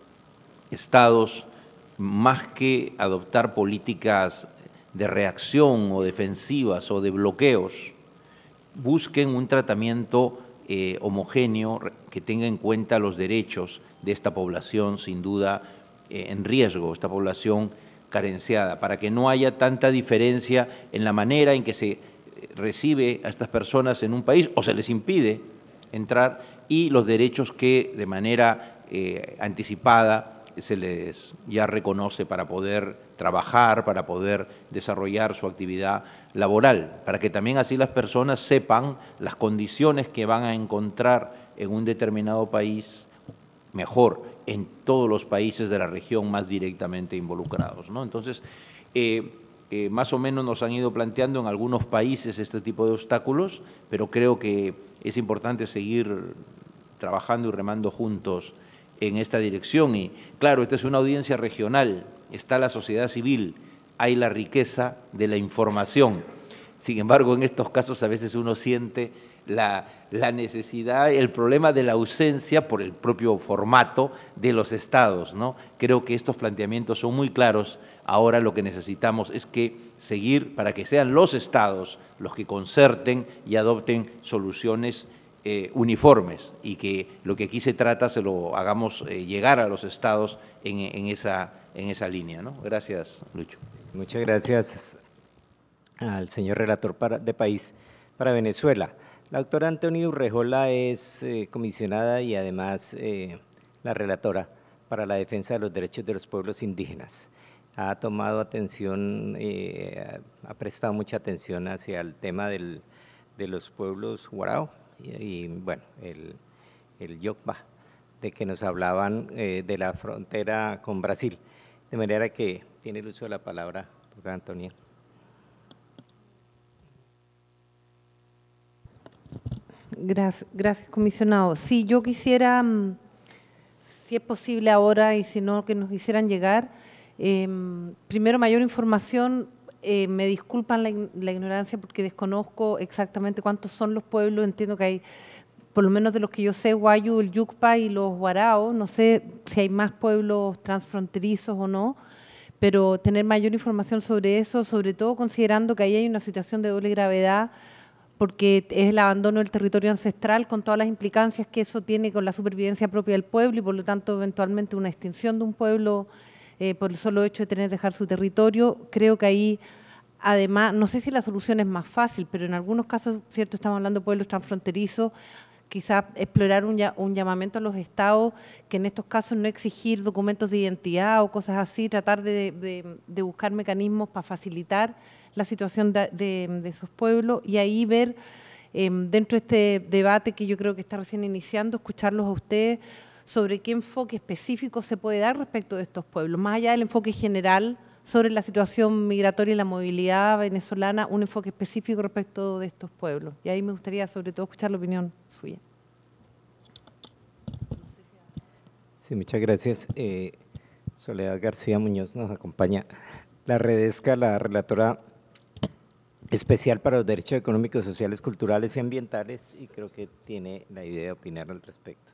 estados, más que adoptar políticas de reacción o defensivas o de bloqueos, busquen un tratamiento eh, homogéneo que tenga en cuenta los derechos de esta población, sin duda, eh, en riesgo, esta población carenciada, para que no haya tanta diferencia en la manera en que se recibe a estas personas en un país o se les impide entrar, y los derechos que de manera eh, anticipada se les ya reconoce para poder trabajar, para poder desarrollar su actividad laboral, para que también así las personas sepan las condiciones que van a encontrar en un determinado país, mejor en todos los países de la región más directamente involucrados, ¿no? Entonces, eh, eh, más o menos nos han ido planteando en algunos países este tipo de obstáculos, pero creo que es importante seguir trabajando y remando juntos en esta dirección. Y claro, esta es una audiencia regional, está la sociedad civil, hay la riqueza de la información. Sin embargo, en estos casos a veces uno siente la, la necesidad, el problema de la ausencia por el propio formato de los estados, ¿no? Creo que estos planteamientos son muy claros. Ahora lo que necesitamos es que seguir para que sean los estados los que concerten y adopten soluciones Eh, uniformes, y que lo que aquí se trata se lo hagamos eh, llegar a los estados en, en, esa, en esa línea, ¿no? Gracias, Lucho. Muchas gracias al señor relator para, de país para Venezuela. La doctora Antonia Urrejola es eh, comisionada y además eh, la relatora para la defensa de los derechos de los pueblos indígenas. Ha tomado atención, eh, ha prestado mucha atención hacia el tema del, de los pueblos Guarao, Y, y bueno, el, el Yokba, de que nos hablaban eh, de la frontera con Brasil. De manera que tiene el uso de la palabra, doctora Antonia. Gracias, gracias, comisionado. Sí, yo quisiera, si es posible ahora y si no, que nos hicieran llegar, eh, primero mayor información. Eh, me disculpan la, la ignorancia porque desconozco exactamente cuántos son los pueblos. Entiendo que hay, por lo menos de los que yo sé, Guayu, el Yucpa y los Guarao. No sé si hay más pueblos transfronterizos o no, pero tener mayor información sobre eso, sobre todo considerando que ahí hay una situación de doble gravedad, porque es el abandono del territorio ancestral con todas las implicancias que eso tiene con la supervivencia propia del pueblo y por lo tanto eventualmente una extinción de un pueblo Eh, por el solo hecho de tener que dejar su territorio. Creo que ahí, además, no sé si la solución es más fácil, pero en algunos casos, cierto, estamos hablando de pueblos transfronterizos, quizás explorar un, un llamamiento a los estados, que en estos casos no exigir documentos de identidad o cosas así, tratar de, de, de buscar mecanismos para facilitar la situación de, de, de esos pueblos, y ahí ver, eh, dentro de este debate que yo creo que está recién iniciando, escucharlos a ustedes, sobre qué enfoque específico se puede dar respecto de estos pueblos, más allá del enfoque general sobre la situación migratoria y la movilidad venezolana, un enfoque específico respecto de estos pueblos. Y ahí me gustaría sobre todo escuchar la opinión suya. Sí, muchas gracias. Eh, Soledad García Muñoz nos acompaña. La Redesca, la relatora especial para los derechos económicos, sociales, culturales y ambientales, y creo que tiene la idea de opinar al respecto.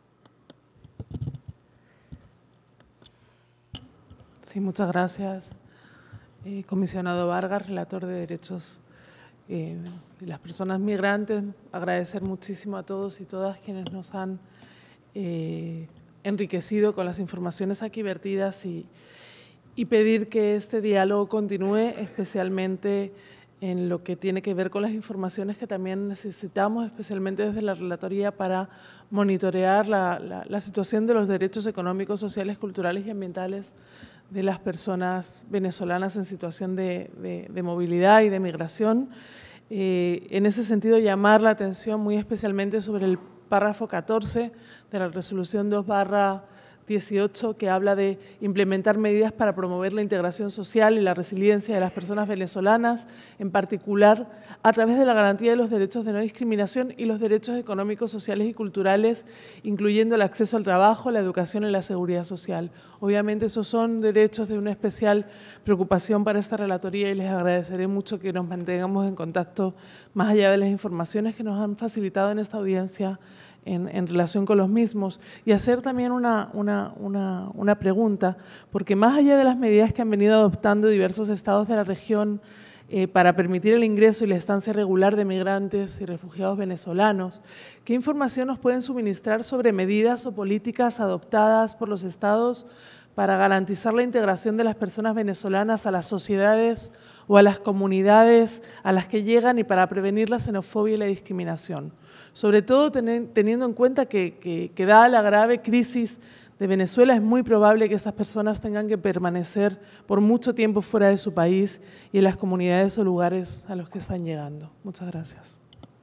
Sí, muchas gracias, eh, comisionado Vargas, relator de derechos eh, de las personas migrantes. Agradecer muchísimo a todos y todas quienes nos han eh, enriquecido con las informaciones aquí vertidas y, y pedir que este diálogo continúe, especialmente en lo que tiene que ver con las informaciones que también necesitamos, especialmente desde la Relatoría, para monitorear la, la, la situación de los derechos económicos, sociales, culturales y ambientales de las personas venezolanas en situación de, de, de movilidad y de migración. Eh, en ese sentido, llamar la atención muy especialmente sobre el párrafo catorce de la resolución dos barra dieciocho, que habla de implementar medidas para promover la integración social y la resiliencia de las personas venezolanas, en particular a través de la garantía de los derechos de no discriminación y los derechos económicos, sociales y culturales, incluyendo el acceso al trabajo, la educación y la seguridad social. Obviamente esos son derechos de una especial preocupación para esta relatoría y les agradeceré mucho que nos mantengamos en contacto más allá de las informaciones que nos han facilitado en esta audiencia En, en relación con los mismos, y hacer también una, una, una, una pregunta, porque más allá de las medidas que han venido adoptando diversos estados de la región eh, para permitir el ingreso y la estancia regular de migrantes y refugiados venezolanos, ¿qué información nos pueden suministrar sobre medidas o políticas adoptadas por los estados para garantizar la integración de las personas venezolanas a las sociedades o a las comunidades a las que llegan y para prevenir la xenofobia y la discriminación? Sobre todo teniendo en cuenta que, que, que dada la grave crisis de Venezuela, es muy probable que estas personas tengan que permanecer por mucho tiempo fuera de su país y en las comunidades o lugares a los que están llegando. Muchas gracias.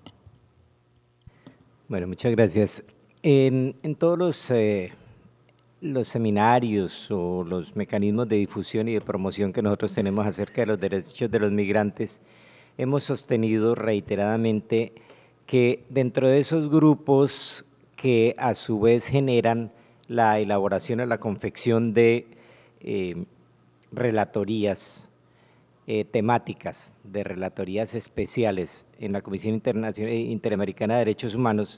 Bueno, muchas gracias. En, en todos los, eh, los seminarios o los mecanismos de difusión y de promoción que nosotros tenemos acerca de los derechos de los migrantes, hemos sostenido reiteradamente que dentro de esos grupos que a su vez generan la elaboración o la confección de eh, relatorías eh, temáticas, de relatorías especiales en la Comisión Internacional, Interamericana de Derechos Humanos,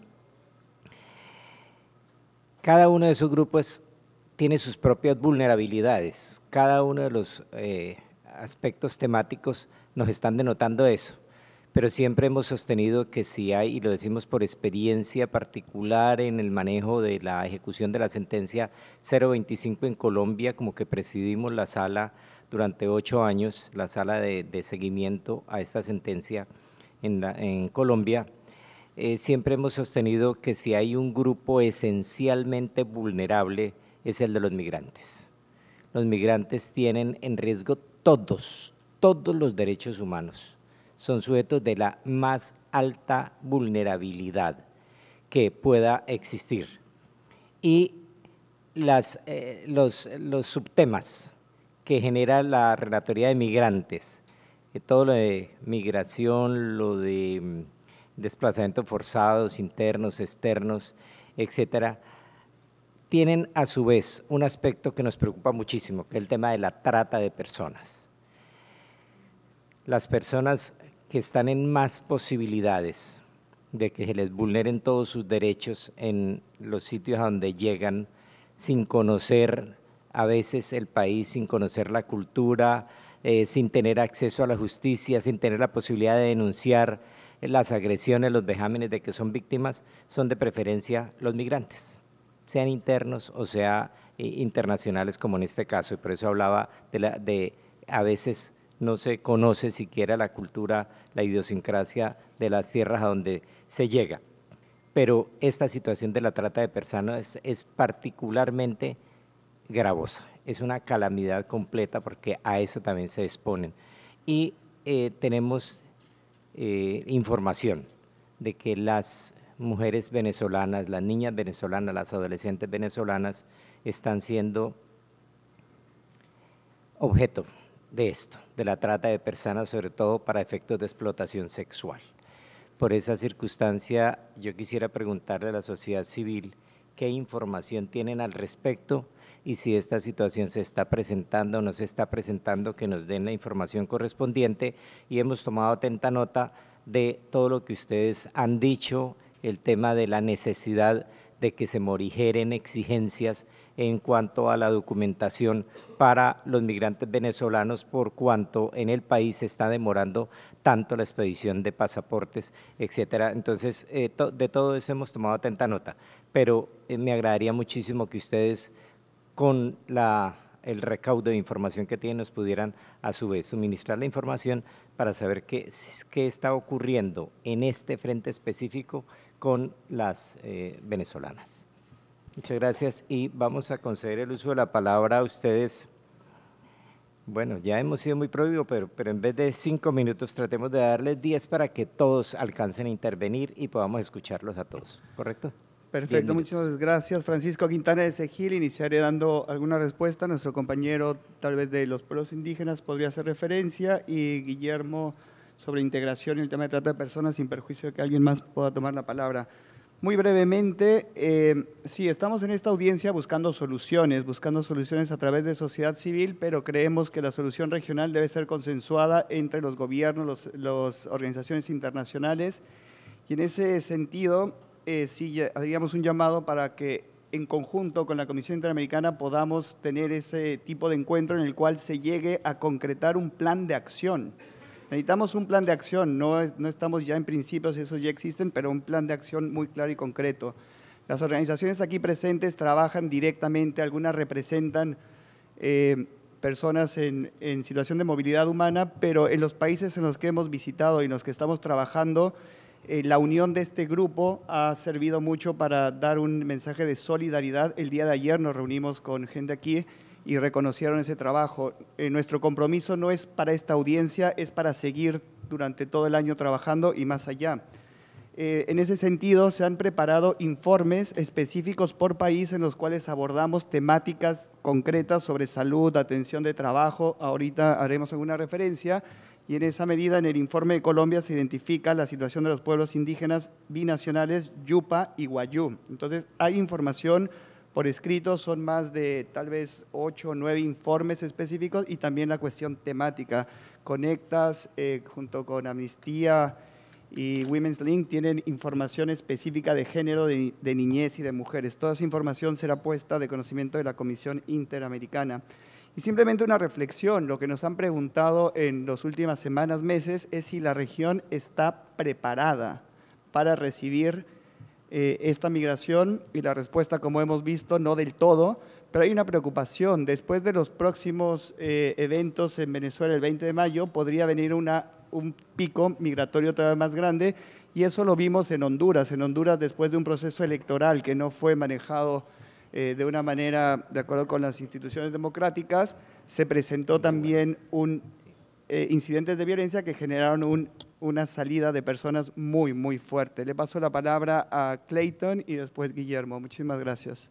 cada uno de esos grupos tiene sus propias vulnerabilidades, cada uno de los eh, aspectos temáticos nos están denotando eso. Pero siempre hemos sostenido que si hay, y lo decimos por experiencia particular en el manejo de la ejecución de la sentencia cero veinticinco en Colombia, como que presidimos la sala durante ocho años, la sala de, de seguimiento a esta sentencia en, la, en Colombia, eh, siempre hemos sostenido que si hay un grupo esencialmente vulnerable es el de los migrantes. Los migrantes tienen en riesgo todos, todos los derechos humanos. Son sujetos de la más alta vulnerabilidad que pueda existir. Y las, eh, los, los subtemas que genera la relatoría de migrantes, eh, todo lo de migración, lo de mm, desplazamientos forzados, internos, externos, etcétera, tienen a su vez un aspecto que nos preocupa muchísimo, que es el tema de la trata de personas. Las personas que están en más posibilidades de que se les vulneren todos sus derechos en los sitios a donde llegan, sin conocer a veces el país, sin conocer la cultura, eh, sin tener acceso a la justicia, sin tener la posibilidad de denunciar las agresiones, los vejámenes de que son víctimas, son de preferencia los migrantes, sean internos o sea eh, internacionales, como en este caso, y por eso hablaba de, la, de a veces no se conoce siquiera la cultura, la idiosincrasia de las tierras a donde se llega. Pero esta situación de la trata de personas es, es particularmente gravosa, es una calamidad completa porque a eso también se exponen. Y eh, tenemos eh, información de que las mujeres venezolanas, las niñas venezolanas, las adolescentes venezolanas están siendo objeto de esto, de la trata de personas, sobre todo para efectos de explotación sexual. Por esa circunstancia, yo quisiera preguntarle a la sociedad civil qué información tienen al respecto y si esta situación se está presentando o no se está presentando, que nos den la información correspondiente, y hemos tomado atenta nota de todo lo que ustedes han dicho, el tema de la necesidad de que se morigeren exigencias en cuanto a la documentación para los migrantes venezolanos, por cuanto en el país se está demorando tanto la expedición de pasaportes, etcétera. Entonces, eh, to, de todo eso hemos tomado atenta nota, pero eh, me agradaría muchísimo que ustedes, con la, el recaudo de información que tienen, nos pudieran a su vez suministrar la información para saber qué, qué está ocurriendo en este frente específico con las eh, venezolanas. Muchas gracias y vamos a conceder el uso de la palabra a ustedes Bueno, ya hemos sido muy prohibidos, pero, pero en vez de cinco minutos tratemos de darles diez para que todos alcancen a intervenir y podamos escucharlos a todos, ¿correcto? Perfecto, muchas gracias. Francisco Quintana de Segil, iniciaré dando alguna respuesta. Nuestro compañero, tal vez de los pueblos indígenas, podría hacer referencia, y Guillermo sobre integración y el tema de trata de personas, sin perjuicio de que alguien más pueda tomar la palabra. Muy brevemente, eh, sí, estamos en esta audiencia buscando soluciones, buscando soluciones a través de sociedad civil, pero creemos que la solución regional debe ser consensuada entre los gobiernos, las organizaciones internacionales, y en ese sentido, eh, sí haríamos un llamado para que en conjunto con la Comisión Interamericana podamos tener ese tipo de encuentro en el cual se llegue a concretar un plan de acción. Necesitamos un plan de acción, no, es, no estamos ya en principios, esos ya existen, pero un plan de acción muy claro y concreto. Las organizaciones aquí presentes trabajan directamente, algunas representan eh, personas en, en situación de movilidad humana, pero en los países en los que hemos visitado y en los que estamos trabajando, eh, la unión de este grupo ha servido mucho para dar un mensaje de solidaridad. El día de ayer nos reunimos con gente aquí y reconocieron ese trabajo. Eh, nuestro compromiso no es para esta audiencia, es para seguir durante todo el año trabajando y más allá. Eh, en ese sentido, se han preparado informes específicos por país en los cuales abordamos temáticas concretas sobre salud, atención de trabajo. Ahorita haremos alguna referencia, y en esa medida, en el informe de Colombia se identifica la situación de los pueblos indígenas binacionales Yupa y Guayú. Entonces, hay información por escrito, son más de tal vez ocho o nueve informes específicos, y también la cuestión temática. Conectas, eh, junto con Amnistía y Women's Link, tienen información específica de género, de, de niñez y de mujeres. Toda esa información será puesta de conocimiento de la Comisión Interamericana. Y simplemente una reflexión, lo que nos han preguntado en las últimas semanas, meses, es si la región está preparada para recibir Eh, esta migración, y la respuesta, como hemos visto, no del todo, pero hay una preocupación. Después de los próximos eh, eventos en Venezuela el veinte de mayo, podría venir una, un pico migratorio todavía más grande, y eso lo vimos en Honduras. En Honduras, después de un proceso electoral que no fue manejado eh, de una manera de acuerdo con las instituciones democráticas, se presentó también un eh, incidentes de violencia que generaron un una salida de personas muy, muy fuerte. Le paso la palabra a Clayton y después Guillermo. Muchísimas gracias.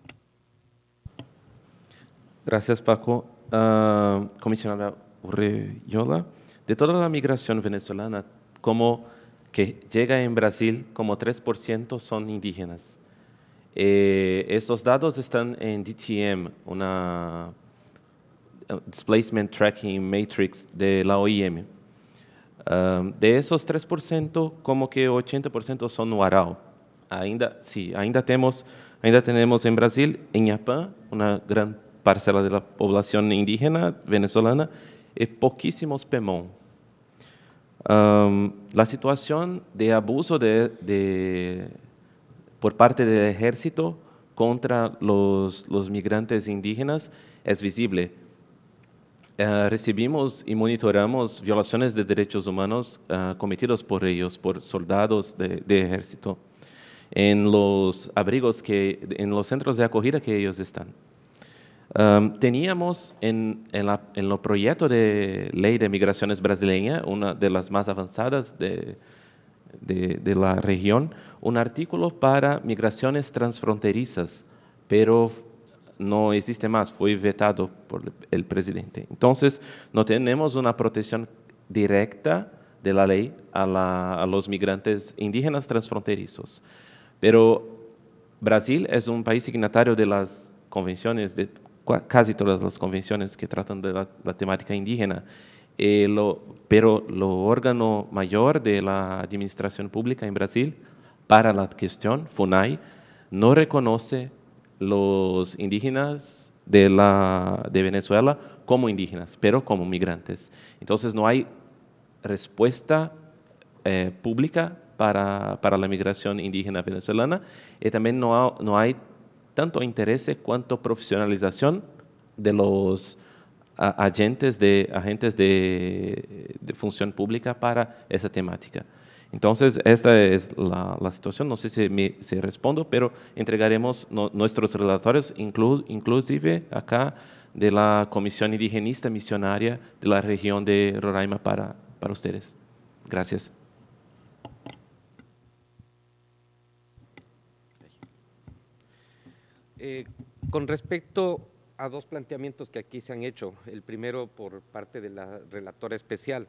Gracias, Paco. Uh, comisionada Urreyola, de toda la migración venezolana, como que llega en Brasil, como tres por ciento son indígenas. Eh, estos datos están en D T M, una Displacement Tracking Matrix de la O I M. Um, de esos tres por ciento, como que ochenta por ciento son Warao. Ainda, sí, ainda, temos, ainda tenemos en Brasil, en Yapán, una gran parcela de la población indígena venezolana, y poquísimos Pemón. Um, la situación de abuso de, de, por parte del ejército contra los, los migrantes indígenas es visible. Uh, recibimos y monitoramos violaciones de derechos humanos uh, cometidos por ellos, por soldados de, de ejército, en los abrigos, que, en los centros de acogida que ellos están. Um, teníamos en, en, la, en los proyectos de ley de migraciones brasileña, una de las más avanzadas de, de, de la región, un artículo para migraciones transfronterizas, pero no existe más, fue vetado por el presidente. Entonces, no tenemos una protección directa de la ley a, la, a los migrantes indígenas transfronterizos. Pero Brasil es un país signatario de las convenciones, de casi todas las convenciones que tratan de la, la temática indígena, eh, lo, pero el órgano mayor de la administración pública en Brasil para la cuestión, FUNAI, no reconoce los indígenas de, la, de Venezuela como indígenas, pero como migrantes. Entonces no hay respuesta eh, pública para, para la migración indígena venezolana, y también no, ha, no hay tanto interés cuanto profesionalización de los a, agentes, de, agentes de, de función pública para esa temática. Entonces, esta es la, la situación. No sé si me si respondo, pero entregaremos no, nuestros relatorios, inclu, inclusive acá de la Comisión Indigenista Misionaria de la región de Roraima para, para ustedes. Gracias. Eh, con respecto a dos planteamientos que aquí se han hecho, el primero por parte de la relatora especial.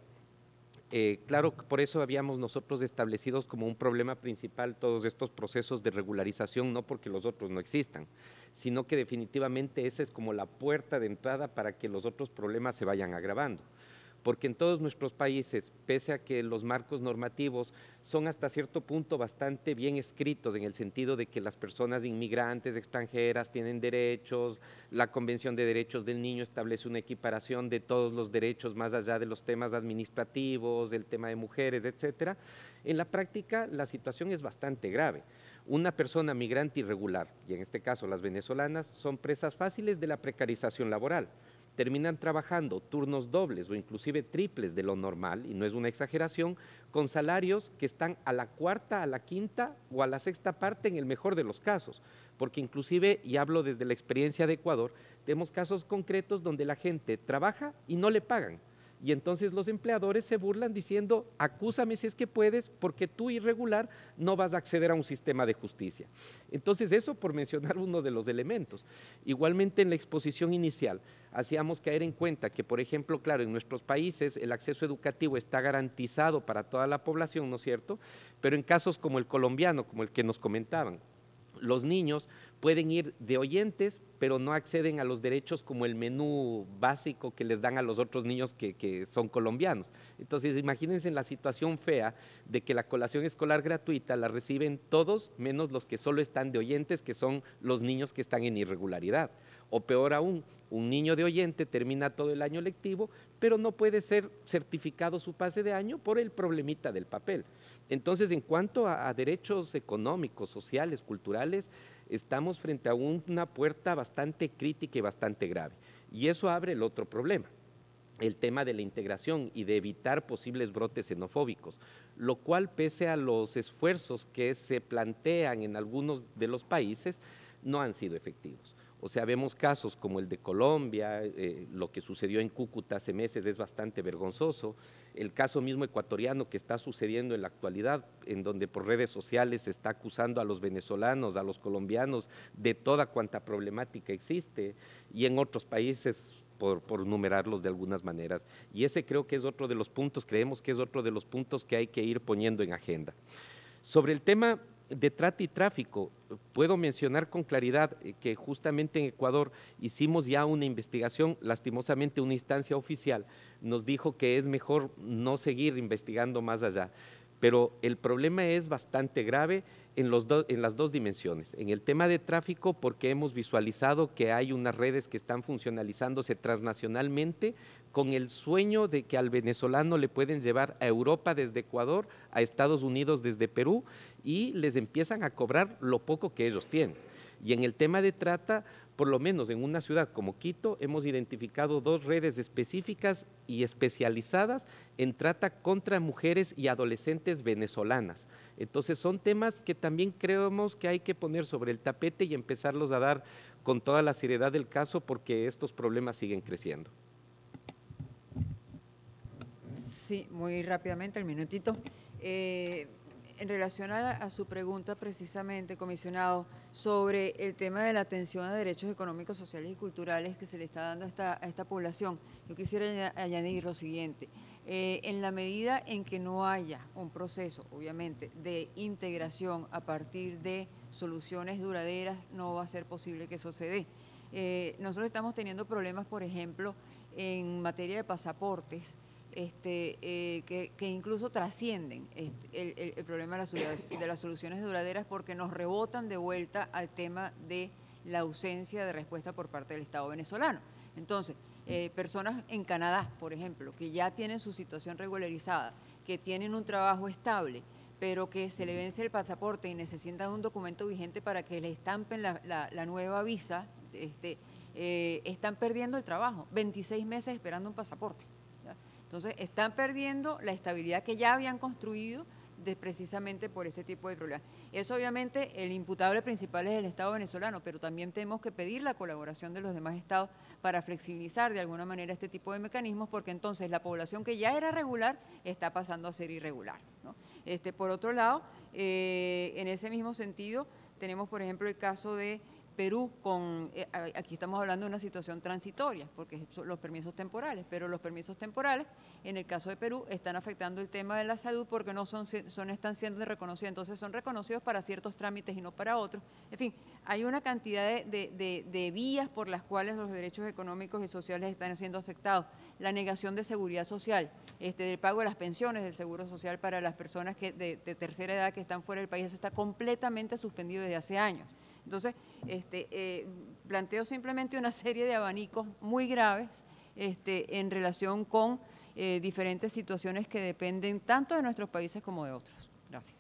Eh, claro, por eso habíamos nosotros establecidos como un problema principal todos estos procesos de regularización, no porque los otros no existan, sino que definitivamente esa es como la puerta de entrada para que los otros problemas se vayan agravando. Porque en todos nuestros países, pese a que los marcos normativos son hasta cierto punto bastante bien escritos, en el sentido de que las personas inmigrantes extranjeras tienen derechos, la Convención de Derechos del Niño establece una equiparación de todos los derechos más allá de los temas administrativos, del tema de mujeres, etcétera. En la práctica la situación es bastante grave. Una persona migrante irregular, y en este caso las venezolanas, son presas fáciles de la precarización laboral. Terminan trabajando turnos dobles o inclusive triples de lo normal, y no es una exageración, con salarios que están a la cuarta, a la quinta o a la sexta parte en el mejor de los casos, porque inclusive, y hablo desde la experiencia de Ecuador, tenemos casos concretos donde la gente trabaja y no le pagan, y entonces los empleadores se burlan diciendo, acúsame si es que puedes, porque tú irregular no vas a acceder a un sistema de justicia. Entonces eso por mencionar uno de los elementos. Igualmente en la exposición inicial hacíamos caer en cuenta que, por ejemplo, claro, en nuestros países el acceso educativo está garantizado para toda la población, ¿no es cierto? Pero en casos como el colombiano, como el que nos comentaban, los niños pueden ir de oyentes, pero no acceden a los derechos como el menú básico que les dan a los otros niños que, que son colombianos. Entonces, imagínense la situación fea de que la colación escolar gratuita la reciben todos, menos los que solo están de oyentes, que son los niños que están en irregularidad. O peor aún, un niño de oyente termina todo el año lectivo, pero no puede ser certificado su pase de año por el problemita del papel. Entonces, en cuanto a, a derechos económicos, sociales, culturales, estamos frente a una puerta bastante crítica y bastante grave. Y eso abre el otro problema, el tema de la integración y de evitar posibles brotes xenofóbicos, lo cual, pese a los esfuerzos que se plantean en algunos de los países, no han sido efectivos. O sea, vemos casos como el de Colombia, eh, lo que sucedió en Cúcuta hace meses es bastante vergonzoso, el caso mismo ecuatoriano que está sucediendo en la actualidad, en donde por redes sociales se está acusando a los venezolanos, a los colombianos, de toda cuanta problemática existe, y en otros países, por, por numerarlos de algunas maneras. Y ese creo que es otro de los puntos, creemos que es otro de los puntos que hay que ir poniendo en agenda. Sobre el tema de trata y tráfico, puedo mencionar con claridad que justamente en Ecuador hicimos ya una investigación, lastimosamente una instancia oficial nos dijo que es mejor no seguir investigando más allá, pero el problema es bastante grave en, los do, en las dos dimensiones. En el tema de tráfico, porque hemos visualizado que hay unas redes que están funcionalizándose transnacionalmente con el sueño de que al venezolano le pueden llevar a Europa desde Ecuador, a Estados Unidos desde Perú, y les empiezan a cobrar lo poco que ellos tienen. Y en el tema de trata, por lo menos en una ciudad como Quito, hemos identificado dos redes específicas y especializadas en trata contra mujeres y adolescentes venezolanas. Entonces son temas que también creemos que hay que poner sobre el tapete y empezarlos a dar con toda la seriedad del caso, porque estos problemas siguen creciendo. Sí, muy rápidamente, el minutito. Eh, en relación a, a su pregunta precisamente, comisionado, sobre el tema de la atención a derechos económicos, sociales y culturales que se le está dando a esta, a esta población, yo quisiera añadir lo siguiente. Eh, en la medida en que no haya un proceso, obviamente, de integración a partir de soluciones duraderas, no va a ser posible que eso se dé. Eh, nosotros estamos teniendo problemas, por ejemplo, en materia de pasaportes, Este, eh, que, que incluso trascienden este, el, el, el problema de las, de las soluciones duraderas, porque nos rebotan de vuelta al tema de la ausencia de respuesta por parte del Estado venezolano. Entonces, eh, personas en Canadá, por ejemplo, que ya tienen su situación regularizada, que tienen un trabajo estable, pero que se le vence el pasaporte y necesitan un documento vigente para que le estampen la, la, la nueva visa, este, eh, están perdiendo el trabajo, veintiséis meses esperando un pasaporte. Entonces, están perdiendo la estabilidad que ya habían construido de, precisamente por este tipo de problemas. Eso obviamente el imputable principal es el Estado venezolano, pero también tenemos que pedir la colaboración de los demás estados para flexibilizar de alguna manera este tipo de mecanismos, porque entonces la población que ya era regular está pasando a ser irregular, ¿no? Este, por otro lado, eh, en ese mismo sentido, tenemos por ejemplo el caso de Perú, con, eh, aquí estamos hablando de una situación transitoria, porque son los permisos temporales, pero los permisos temporales, en el caso de Perú, están afectando el tema de la salud porque no son, son están siendo reconocidos, entonces son reconocidos para ciertos trámites y no para otros. En fin, hay una cantidad de, de, de, de vías por las cuales los derechos económicos y sociales están siendo afectados. La negación de seguridad social, este, del pago de las pensiones del seguro social para las personas que de, de tercera edad que están fuera del país, eso está completamente suspendido desde hace años. Entonces, este, eh, planteo simplemente una serie de abanicos muy graves este, en relación con eh, diferentes situaciones que dependen tanto de nuestros países como de otros. Gracias.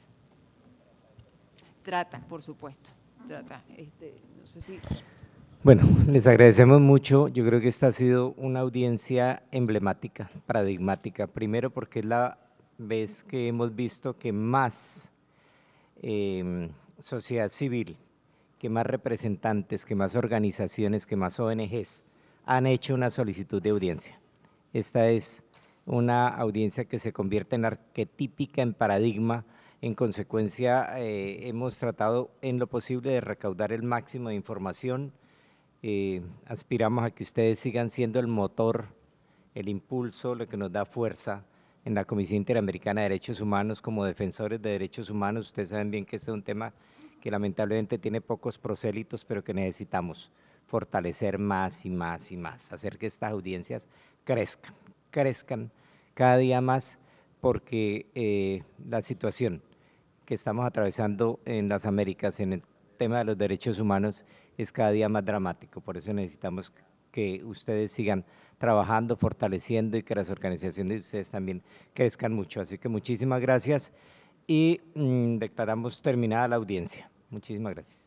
Trata, por supuesto, trata. Este, no sé si... Bueno, les agradecemos mucho. Yo creo que esta ha sido una audiencia emblemática, paradigmática. Primero porque es la vez que hemos visto que más eh, sociedad civil, que más representantes, que más organizaciones, que más O N Ges han hecho una solicitud de audiencia. Esta es una audiencia que se convierte en arquetípica, en paradigma. En consecuencia, eh, hemos tratado en lo posible de recaudar el máximo de información. Eh, aspiramos a que ustedes sigan siendo el motor, el impulso, lo que nos da fuerza en la Comisión Interamericana de Derechos Humanos como defensores de derechos humanos. Ustedes saben bien que este es un tema que lamentablemente tiene pocos prosélitos, pero que necesitamos fortalecer más y más y más, hacer que estas audiencias crezcan, crezcan cada día más, porque eh, la situación que estamos atravesando en las Américas en el tema de los derechos humanos es cada día más dramático. Por eso necesitamos que ustedes sigan trabajando, fortaleciendo y que las organizaciones de ustedes también crezcan mucho. Así que muchísimas gracias y mmm, declaramos terminada la audiencia. Muchísimas gracias.